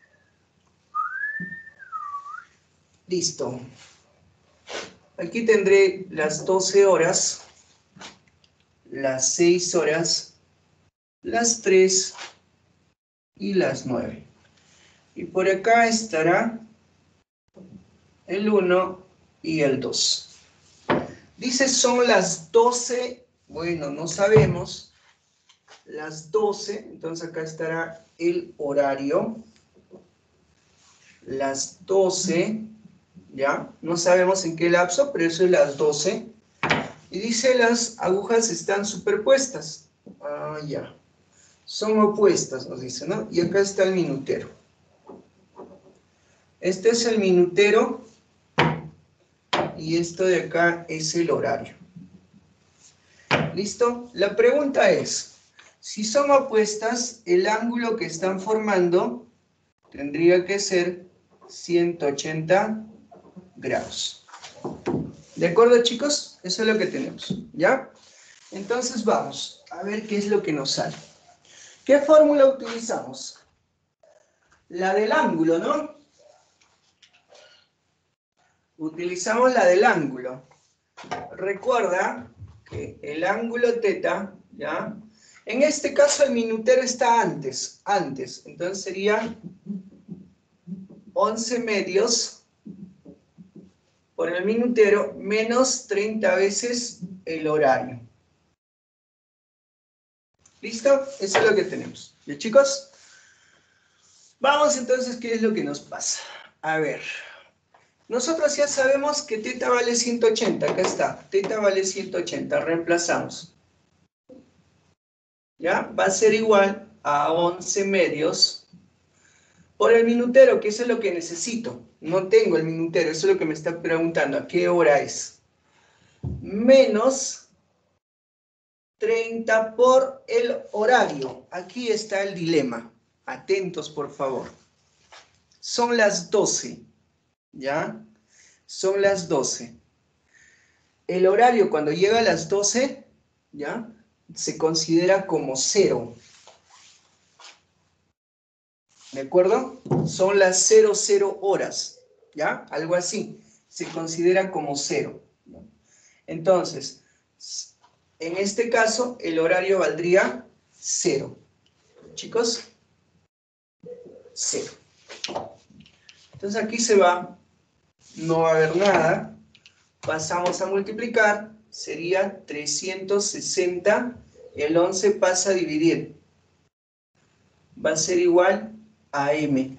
Listo. Aquí tendré las doce horas, las seis horas, las tres y las nueve. Y por acá estará el uno y el dos. Dice son las doce, bueno, no sabemos, las doce, entonces acá estará el horario, las doce, ¿ya? No sabemos en qué lapso, pero eso es las doce. Y dice las agujas están superpuestas. Ah, ya. Son opuestas, nos dice, ¿no? Y acá está el minutero. Este es el minutero y esto de acá es el horario. ¿Listo? La pregunta es, si son opuestas, el ángulo que están formando tendría que ser ciento ochenta grados. ¿De acuerdo, chicos? Eso es lo que tenemos, ¿ya? Entonces vamos a ver qué es lo que nos sale. ¿Qué fórmula utilizamos? La del ángulo, ¿no? Utilizamos la del ángulo. Recuerda que el ángulo teta, ¿ya? En este caso el minutero está antes, antes. Entonces sería once medios por el minutero menos treinta veces el horario. ¿Listo? Eso es lo que tenemos. ¿Ya, chicos? Vamos entonces, ¿qué es lo que nos pasa? A ver. Nosotros ya sabemos que teta vale ciento ochenta. Acá está. Teta vale ciento ochenta. Reemplazamos. ¿Ya? Va a ser igual a once medios por el minutero, que eso es lo que necesito. No tengo el minutero, eso es lo que me está preguntando. ¿A qué hora es? Menos treinta por el horario. Aquí está el dilema. Atentos, por favor. Son las doce. ¿Ya? Son las doce. El horario cuando llega a las doce, ¿ya? Se considera como cero. ¿De acuerdo? Son las cero cero horas, ¿ya? Algo así. Se considera como cero. Entonces, en este caso, el horario valdría cero. Chicos, cero. Entonces aquí se va, no va a haber nada. Pasamos a multiplicar, sería trescientos sesenta. El once pasa a dividir. Va a ser igual a m.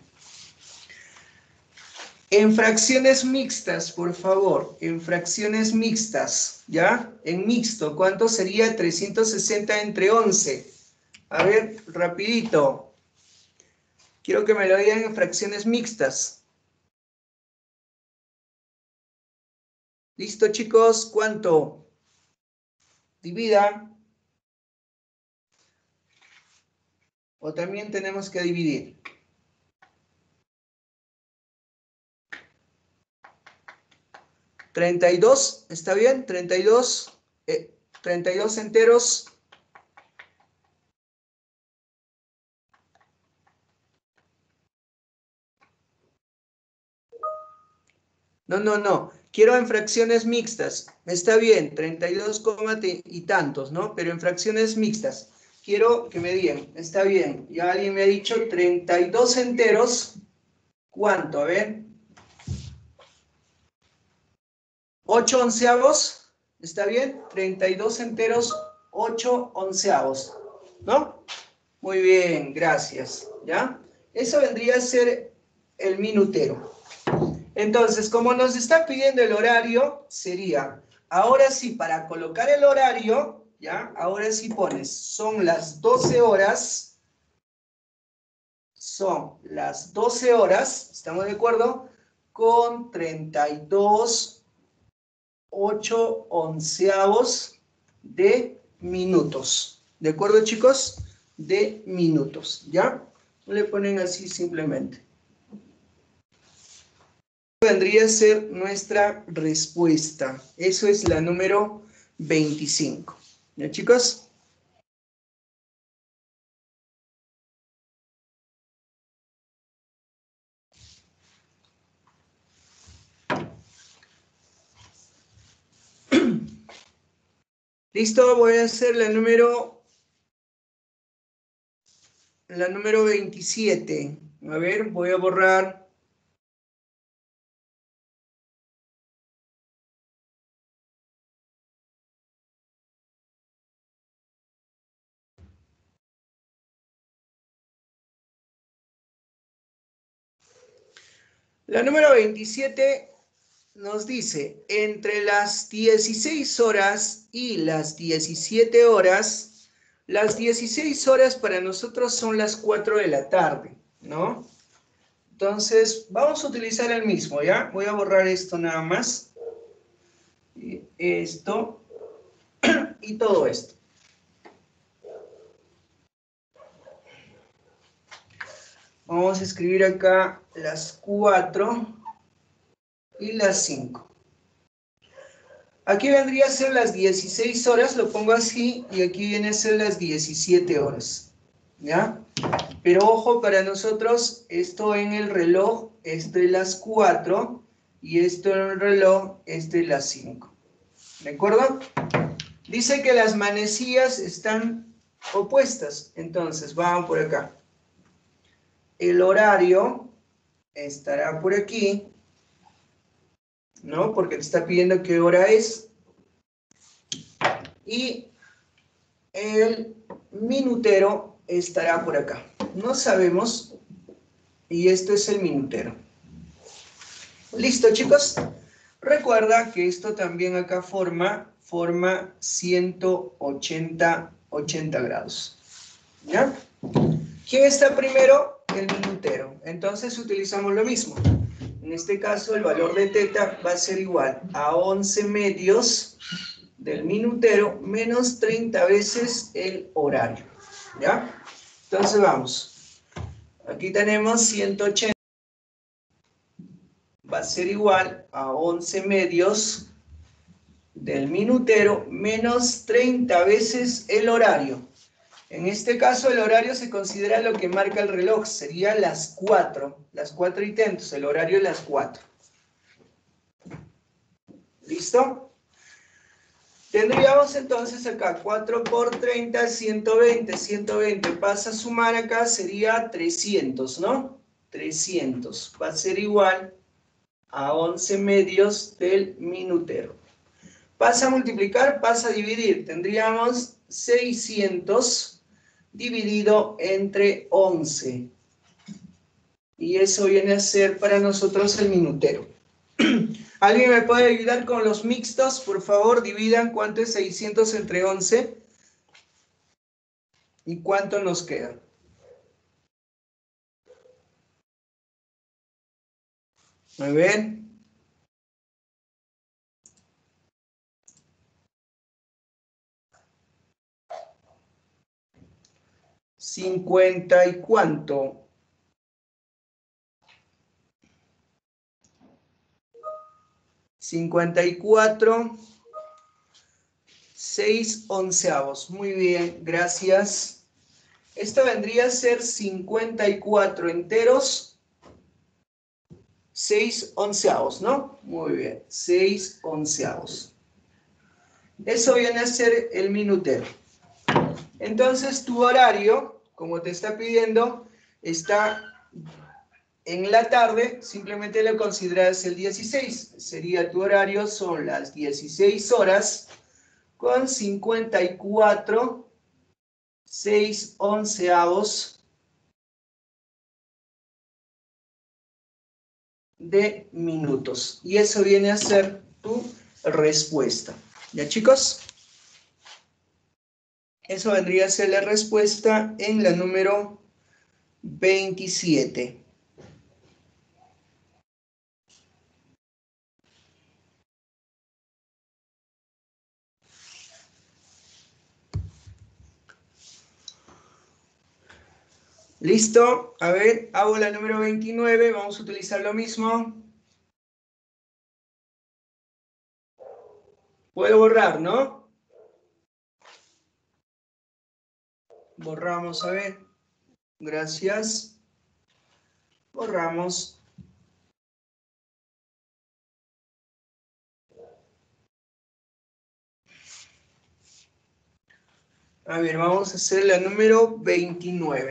En fracciones mixtas, por favor, en fracciones mixtas, ¿ya? En mixto, ¿cuánto sería trescientos sesenta entre once? A ver, rapidito. Quiero que me lo digan en fracciones mixtas. ¿Listo, chicos? ¿Cuánto? Divida. O también tenemos que dividir. treinta y dos, ¿está bien? treinta y dos, eh, treinta y dos enteros. No, no, no. Quiero en fracciones mixtas. Está bien, treinta y dos y tantos, ¿no? Pero en fracciones mixtas. Quiero que me digan, está bien. Ya alguien me ha dicho treinta y dos enteros. ¿Cuánto? A ver. ocho onceavos. ¿Está bien? treinta y dos enteros, ocho onceavos. ¿No? Muy bien, gracias. ¿Ya? Eso vendría a ser el minutero. Entonces, como nos está pidiendo el horario, sería, ahora sí, para colocar el horario, ¿ya? Ahora sí pones, son las doce horas, son las doce horas, ¿estamos de acuerdo? Con treinta y dos, ocho onceavos de minutos. ¿De acuerdo, chicos? De minutos, ¿ya? Le ponen así simplemente. Vendría a ser nuestra respuesta. Eso es la número veinticinco. ¿Ya, chicos? Listo, voy a hacer la número la número veintisiete. A ver, voy a borrar. La número veintisiete nos dice, entre las dieciséis horas y las diecisiete horas, las dieciséis horas para nosotros son las cuatro de la tarde, ¿no? Entonces, vamos a utilizar el mismo, ¿ya? Voy a borrar esto nada más. Y esto y todo esto. Vamos a escribir acá las cuatro y las cinco. Aquí vendría a ser las dieciséis horas, lo pongo así, y aquí viene a ser las diecisiete horas. ¿Ya? Pero ojo, para nosotros, esto en el reloj es de las cuatro, y esto en el reloj es de las cinco. ¿De acuerdo? Dice que las manecillas están opuestas, entonces vamos por acá. El horario estará por aquí, ¿no? Porque te está pidiendo qué hora es. Y el minutero estará por acá. No sabemos. Y esto es el minutero. ¿Listo, chicos? Recuerda que esto también acá forma, forma ciento ochenta grados. ¿Ya? ¿Quién está primero? El minutero. Entonces utilizamos lo mismo. En este caso el valor de teta va a ser igual a once medios del minutero menos treinta veces el horario. ¿Ya? Entonces vamos. Aquí tenemos ciento ochenta. Va a ser igual a once medios del minutero menos treinta veces el horario. En este caso el horario se considera lo que marca el reloj, sería las cuatro, las cuatro y tantos, el horario es las cuatro. ¿Listo? Tendríamos entonces acá cuatro por treinta, ciento veinte, ciento veinte pasa a sumar acá, sería trescientos, ¿no? trescientos. Va a ser igual a once medios del minutero. Pasa a multiplicar, pasa a dividir. Tendríamos seiscientos dividido entre once. Y eso viene a ser para nosotros el minutero. ¿Alguien me puede ayudar con los mixtos? Por favor, dividan cuánto es seiscientos entre once. ¿Y cuánto nos queda? A ver. cincuenta y cuánto. cincuenta y cuatro. seis onceavos. Muy bien, gracias. Esto vendría a ser cincuenta y cuatro enteros. seis onceavos, ¿no? Muy bien, seis onceavos. Eso viene a ser el minutero. Entonces tu horario, como te está pidiendo, está en la tarde, simplemente lo consideras el dieciséis. Sería tu horario, son las dieciséis horas con cincuenta y cuatro, seis onceavos de minutos. Y eso viene a ser tu respuesta. ¿Ya, chicos? Eso vendría a ser la respuesta en la número veintisiete. ¿Listo? A ver, hago la número veintinueve. Vamos a utilizar lo mismo. Puedo borrar, ¿no? Borramos, a ver. Gracias. Borramos. A ver, vamos a hacer la número veintinueve.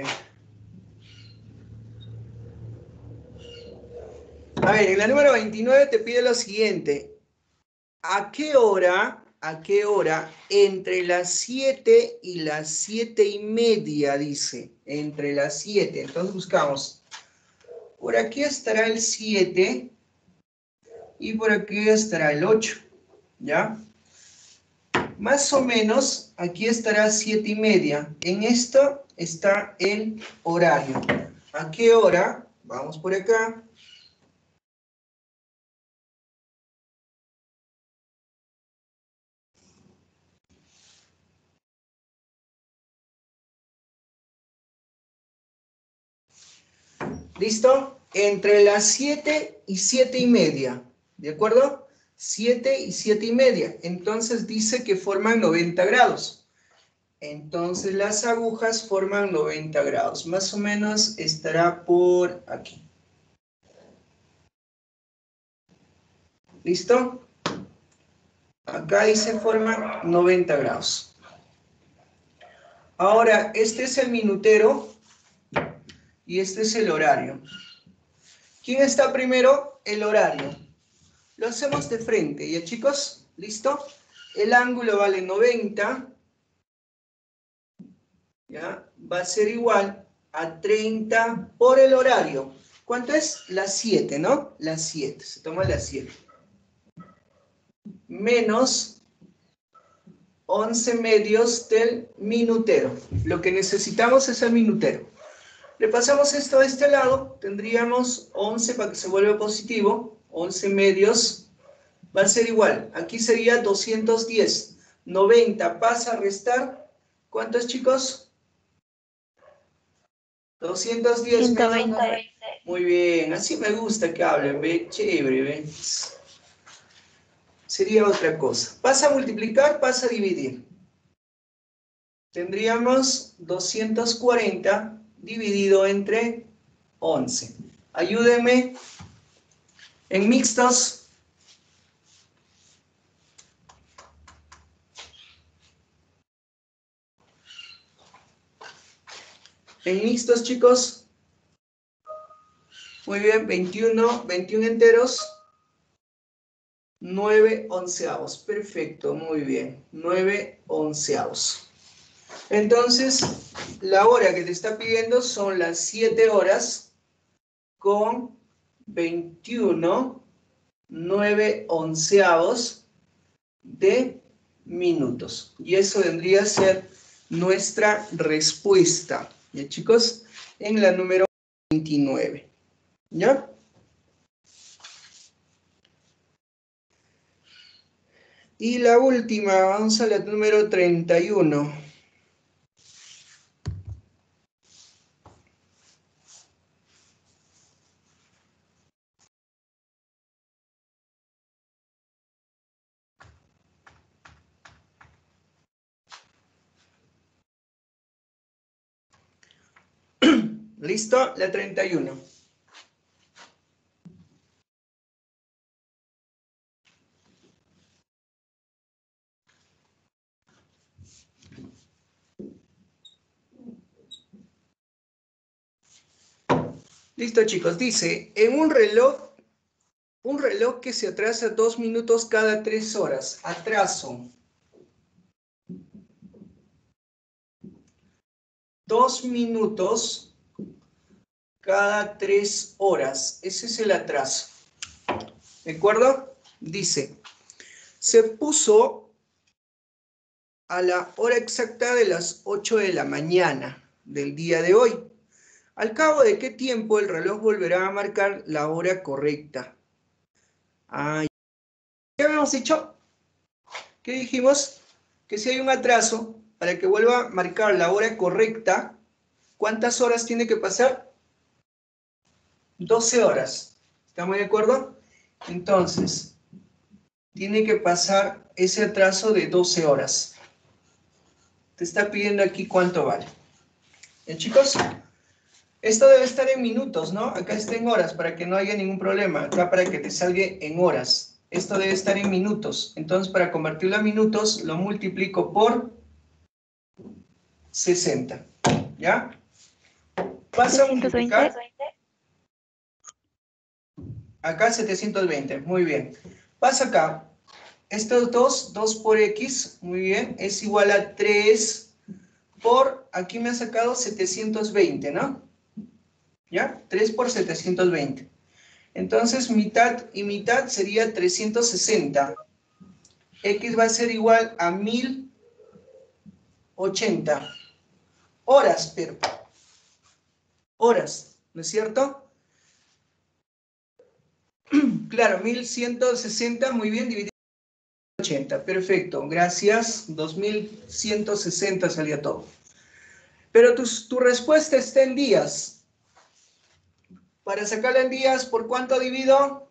A ver, en la número veintinueve te pide lo siguiente. ¿A qué hora, a qué hora, entre las siete y las siete y media, dice? Entre las siete. Entonces buscamos. Por aquí estará el siete y por aquí estará el ocho. ¿Ya? Más o menos, aquí estará siete y media. En esto está el horario. ¿A qué hora? Vamos por acá. ¿Listo? Entre las siete y siete y media. ¿De acuerdo? siete y siete y media. Entonces dice que forman noventa grados. Entonces las agujas forman noventa grados. Más o menos estará por aquí. ¿Listo? Acá dice forma noventa grados. Ahora, este es el minutero y este es el horario. ¿Quién está primero? El horario. Lo hacemos de frente, ¿ya, chicos? ¿Listo? El ángulo vale noventa. ¿Ya? Va a ser igual a treinta por el horario. ¿Cuánto es? Las siete, ¿no? Las siete. Se toma las siete. Menos once medios del minutero. Lo que necesitamos es el minutero. Le pasamos esto a este lado. Tendríamos once para que se vuelva positivo. once medios. Va a ser igual. Aquí sería doscientos diez. noventa pasa a restar. ¿Cuántos, chicos? doscientos diez ciento menos. veinte. Muy bien. Así me gusta que hablen, ¿ve? Chévere, ¿ve? Sería otra cosa. Pasa a multiplicar, pasa a dividir. Tendríamos doscientos cuarenta dividido entre once. Ayúdenme. En mixtos. En mixtos, chicos. Muy bien, veintiuno, veintiuno enteros, nueve onceavos. Perfecto, muy bien. nueve onceavos. Entonces, la hora que te está pidiendo son las siete horas con veintiuno, nueve onceavos de minutos. Y eso vendría a ser nuestra respuesta. ¿Ya, chicos? En la número veintinueve. ¿Ya? Y la última, vamos a la número treinta y uno. ¿Listo? La treinta y uno. Listo, chicos. Dice, en un reloj, un reloj que se atrasa dos minutos cada tres horas. Atraso. Dos minutos cada tres horas. Ese es el atraso. ¿De acuerdo? Dice, se puso a la hora exacta de las ocho de la mañana del día de hoy. ¿Al cabo de qué tiempo el reloj volverá a marcar la hora correcta? Ah, ¿qué habíamos dicho? ¿Qué dijimos? Que si hay un atraso, para que vuelva a marcar la hora correcta, ¿cuántas horas tiene que pasar? doce horas. ¿Estamos de acuerdo? Entonces, tiene que pasar ese atraso de doce horas. Te está pidiendo aquí cuánto vale. ¿Bien, chicos? Esto debe estar en minutos, ¿no? Acá está en horas, para que no haya ningún problema. Acá para que te salga en horas. Esto debe estar en minutos. Entonces, para convertirlo a minutos, lo multiplico por sesenta. ¿Ya? Vas a multiplicar. Acá setecientos veinte. Muy bien. Pasa acá. Estos dos, dos por x, muy bien, es igual a tres por, aquí me ha sacado setecientos veinte, ¿no? ¿Ya? tres por setecientos veinte. Entonces, mitad y mitad sería trescientos sesenta. X va a ser igual a mil ochenta horas, pero horas, ¿no es cierto? Claro, mil ciento sesenta, muy bien, dividido por ochenta, perfecto, gracias, dos mil ciento sesenta salía todo. Pero tu, tu respuesta está en días. Para sacarla en días, ¿por cuánto divido?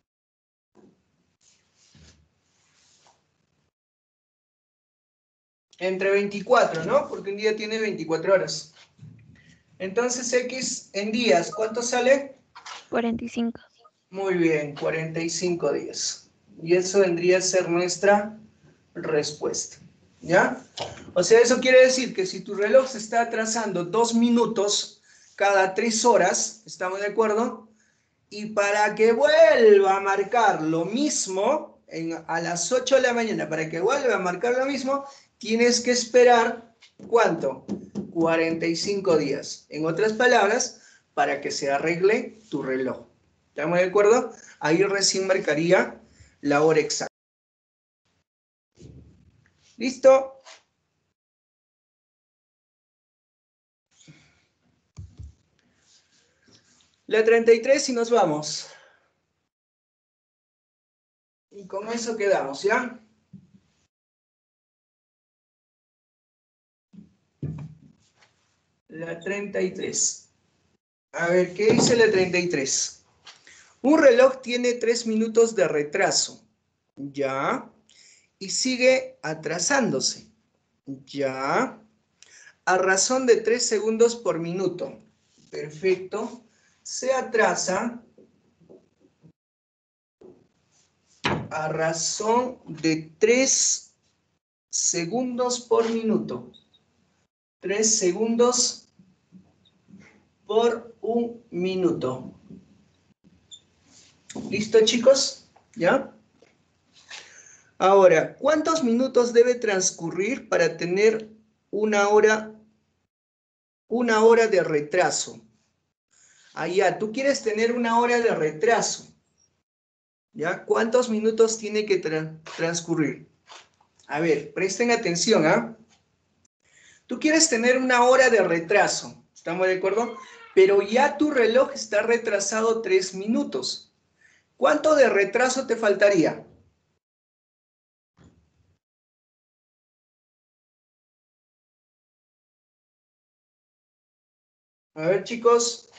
Entre veinticuatro, ¿no? Porque un día tiene veinticuatro horas. Entonces, X en días, ¿cuánto sale? cuarenta y cinco. Muy bien, cuarenta y cinco días. Y eso vendría a ser nuestra respuesta. ¿Ya? O sea, eso quiere decir que si tu reloj se está atrasando dos minutos cada tres horas, ¿estamos de acuerdo? Y para que vuelva a marcar lo mismo, en, a las ocho de la mañana, para que vuelva a marcar lo mismo, tienes que esperar, ¿cuánto? cuarenta y cinco días. En otras palabras, para que se arregle tu reloj. ¿Estamos de acuerdo? Ahí recién marcaría la hora exacta. ¿Listo? La treinta y tres y nos vamos. Y con eso quedamos, ¿ya? La treinta y tres. A ver, ¿qué dice la treinta y tres? Un reloj tiene tres minutos de retraso. Ya. Y sigue atrasándose. Ya. A razón de tres segundos por minuto. Perfecto. Se atrasa a razón de tres segundos por minuto. tres segundos por un minuto. ¿Listo, chicos? ¿Ya? Ahora, ¿cuántos minutos debe transcurrir para tener una hora, una hora de retraso? Allá, tú quieres tener una hora de retraso. ¿Ya? ¿Cuántos minutos tiene que tra transcurrir? A ver, presten atención, ¿ah? Tú quieres tener una hora de retraso, ¿estamos de acuerdo? Pero ya tu reloj está retrasado tres minutos. ¿Cuánto de retraso te faltaría? A ver, chicos.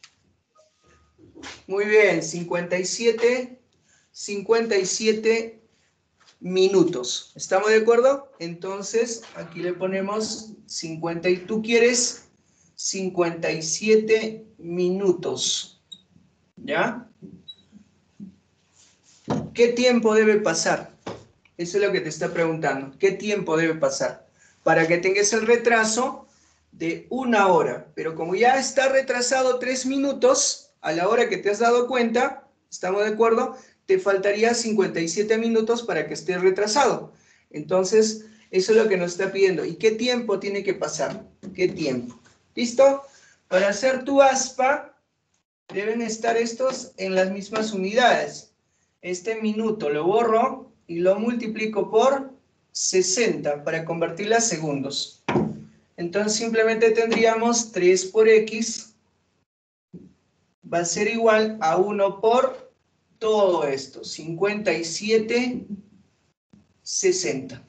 Muy bien, cincuenta y siete, cincuenta y siete minutos. ¿Estamos de acuerdo? Entonces, aquí le ponemos cincuenta y tú quieres cincuenta y siete minutos. ¿Ya? ¿Qué tiempo debe pasar? Eso es lo que te está preguntando. ¿Qué tiempo debe pasar? Para que tengas el retraso de una hora. Pero como ya está retrasado tres minutos, a la hora que te has dado cuenta, ¿estamos de acuerdo? Te faltaría cincuenta y siete minutos para que esté retrasado. Entonces, eso es lo que nos está pidiendo. ¿Y qué tiempo tiene que pasar? ¿Qué tiempo? ¿Listo? Para hacer tu aspa, deben estar estos en las mismas unidades. Este minuto lo borro y lo multiplico por sesenta para convertirla a segundos. Entonces simplemente tendríamos tres por x va a ser igual a uno por todo esto, cincuenta y siete, sesenta.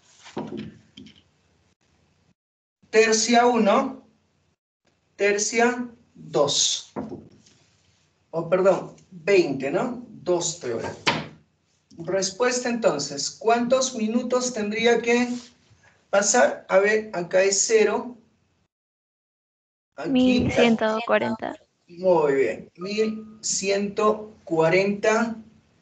Tercia uno, tercia dos. O perdón, veinte, ¿no? dos teoremas. Respuesta entonces, ¿cuántos minutos tendría que pasar? A ver, acá es cero. Aquí. mil ciento cuarenta. Muy bien, mil ciento cuarenta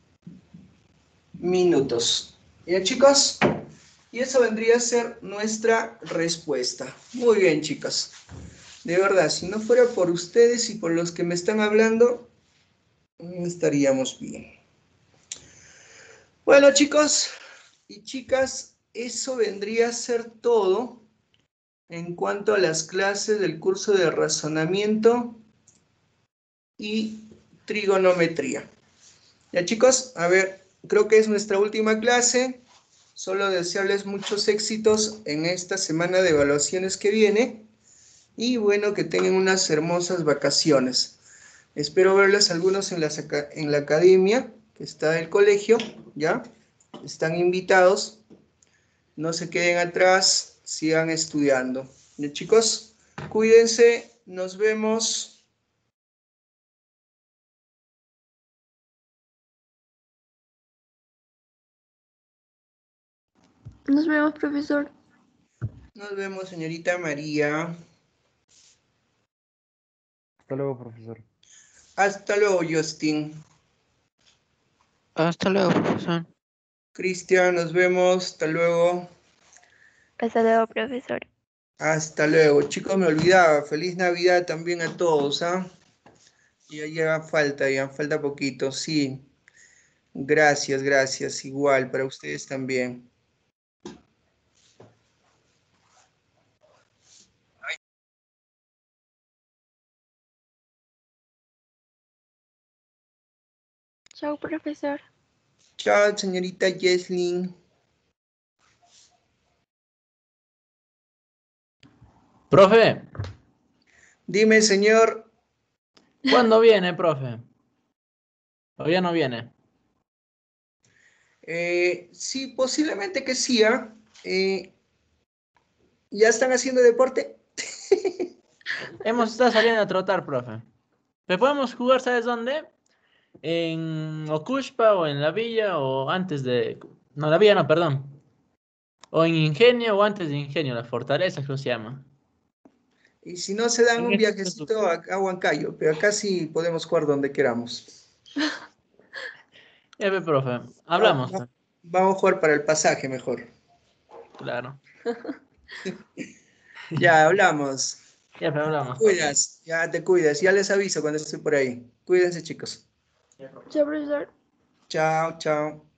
minutos. ¿Bien, chicos? Y eso vendría a ser nuestra respuesta. Muy bien, chicos. De verdad, si no fuera por ustedes y por los que me están hablando, estaríamos bien. Bueno, chicos y chicas, eso vendría a ser todo en cuanto a las clases del curso de razonamiento y trigonometría. Ya, chicos, a ver, creo que es nuestra última clase. Solo desearles muchos éxitos en esta semana de evaluaciones que viene. Y bueno, que tengan unas hermosas vacaciones. Espero verles algunos en la, en la academia, que está el colegio, ¿ya? Están invitados. No se queden atrás, sigan estudiando. ¿Ya, chicos? Cuídense, nos vemos. Nos vemos, profesor. Nos vemos, señorita María. Hasta luego, profesor. Hasta luego, Justin. Hasta luego, profesor. Cristian, nos vemos. Hasta luego. Hasta luego, profesor. Hasta luego. Chicos, me olvidaba. Feliz Navidad también a todos, ¿ah? Ya llega falta, ya falta poquito, sí. Gracias, gracias. Igual, para ustedes también. Chao, profesor. Chao, señorita Jesslyn. Profe. Dime, señor. ¿Cuándo viene, profe? ¿O ya no viene? Eh, sí, posiblemente que sí, ¿ah? Eh, ¿ya están haciendo deporte? Hemos estado saliendo a trotar, profe. ¿Pero podemos jugar, sabes dónde? En Ocushpa o en la villa o antes de... No, la villa no, perdón. O en Ingenio o antes de Ingenio, la fortaleza creo que se llama. Y si no, se dan En un ese- viajecito a, a Huancayo, pero acá sí podemos jugar donde queramos. Ya ve, profe. Va- Hablamos. va- vamos a jugar para el pasaje mejor. Claro. Ya, hablamos. Ya, pero hablamos. Cuidas, ya te cuidas. Ya les aviso cuando esté por ahí. Cuídense, chicos. Chao, profesor. Chao, chao.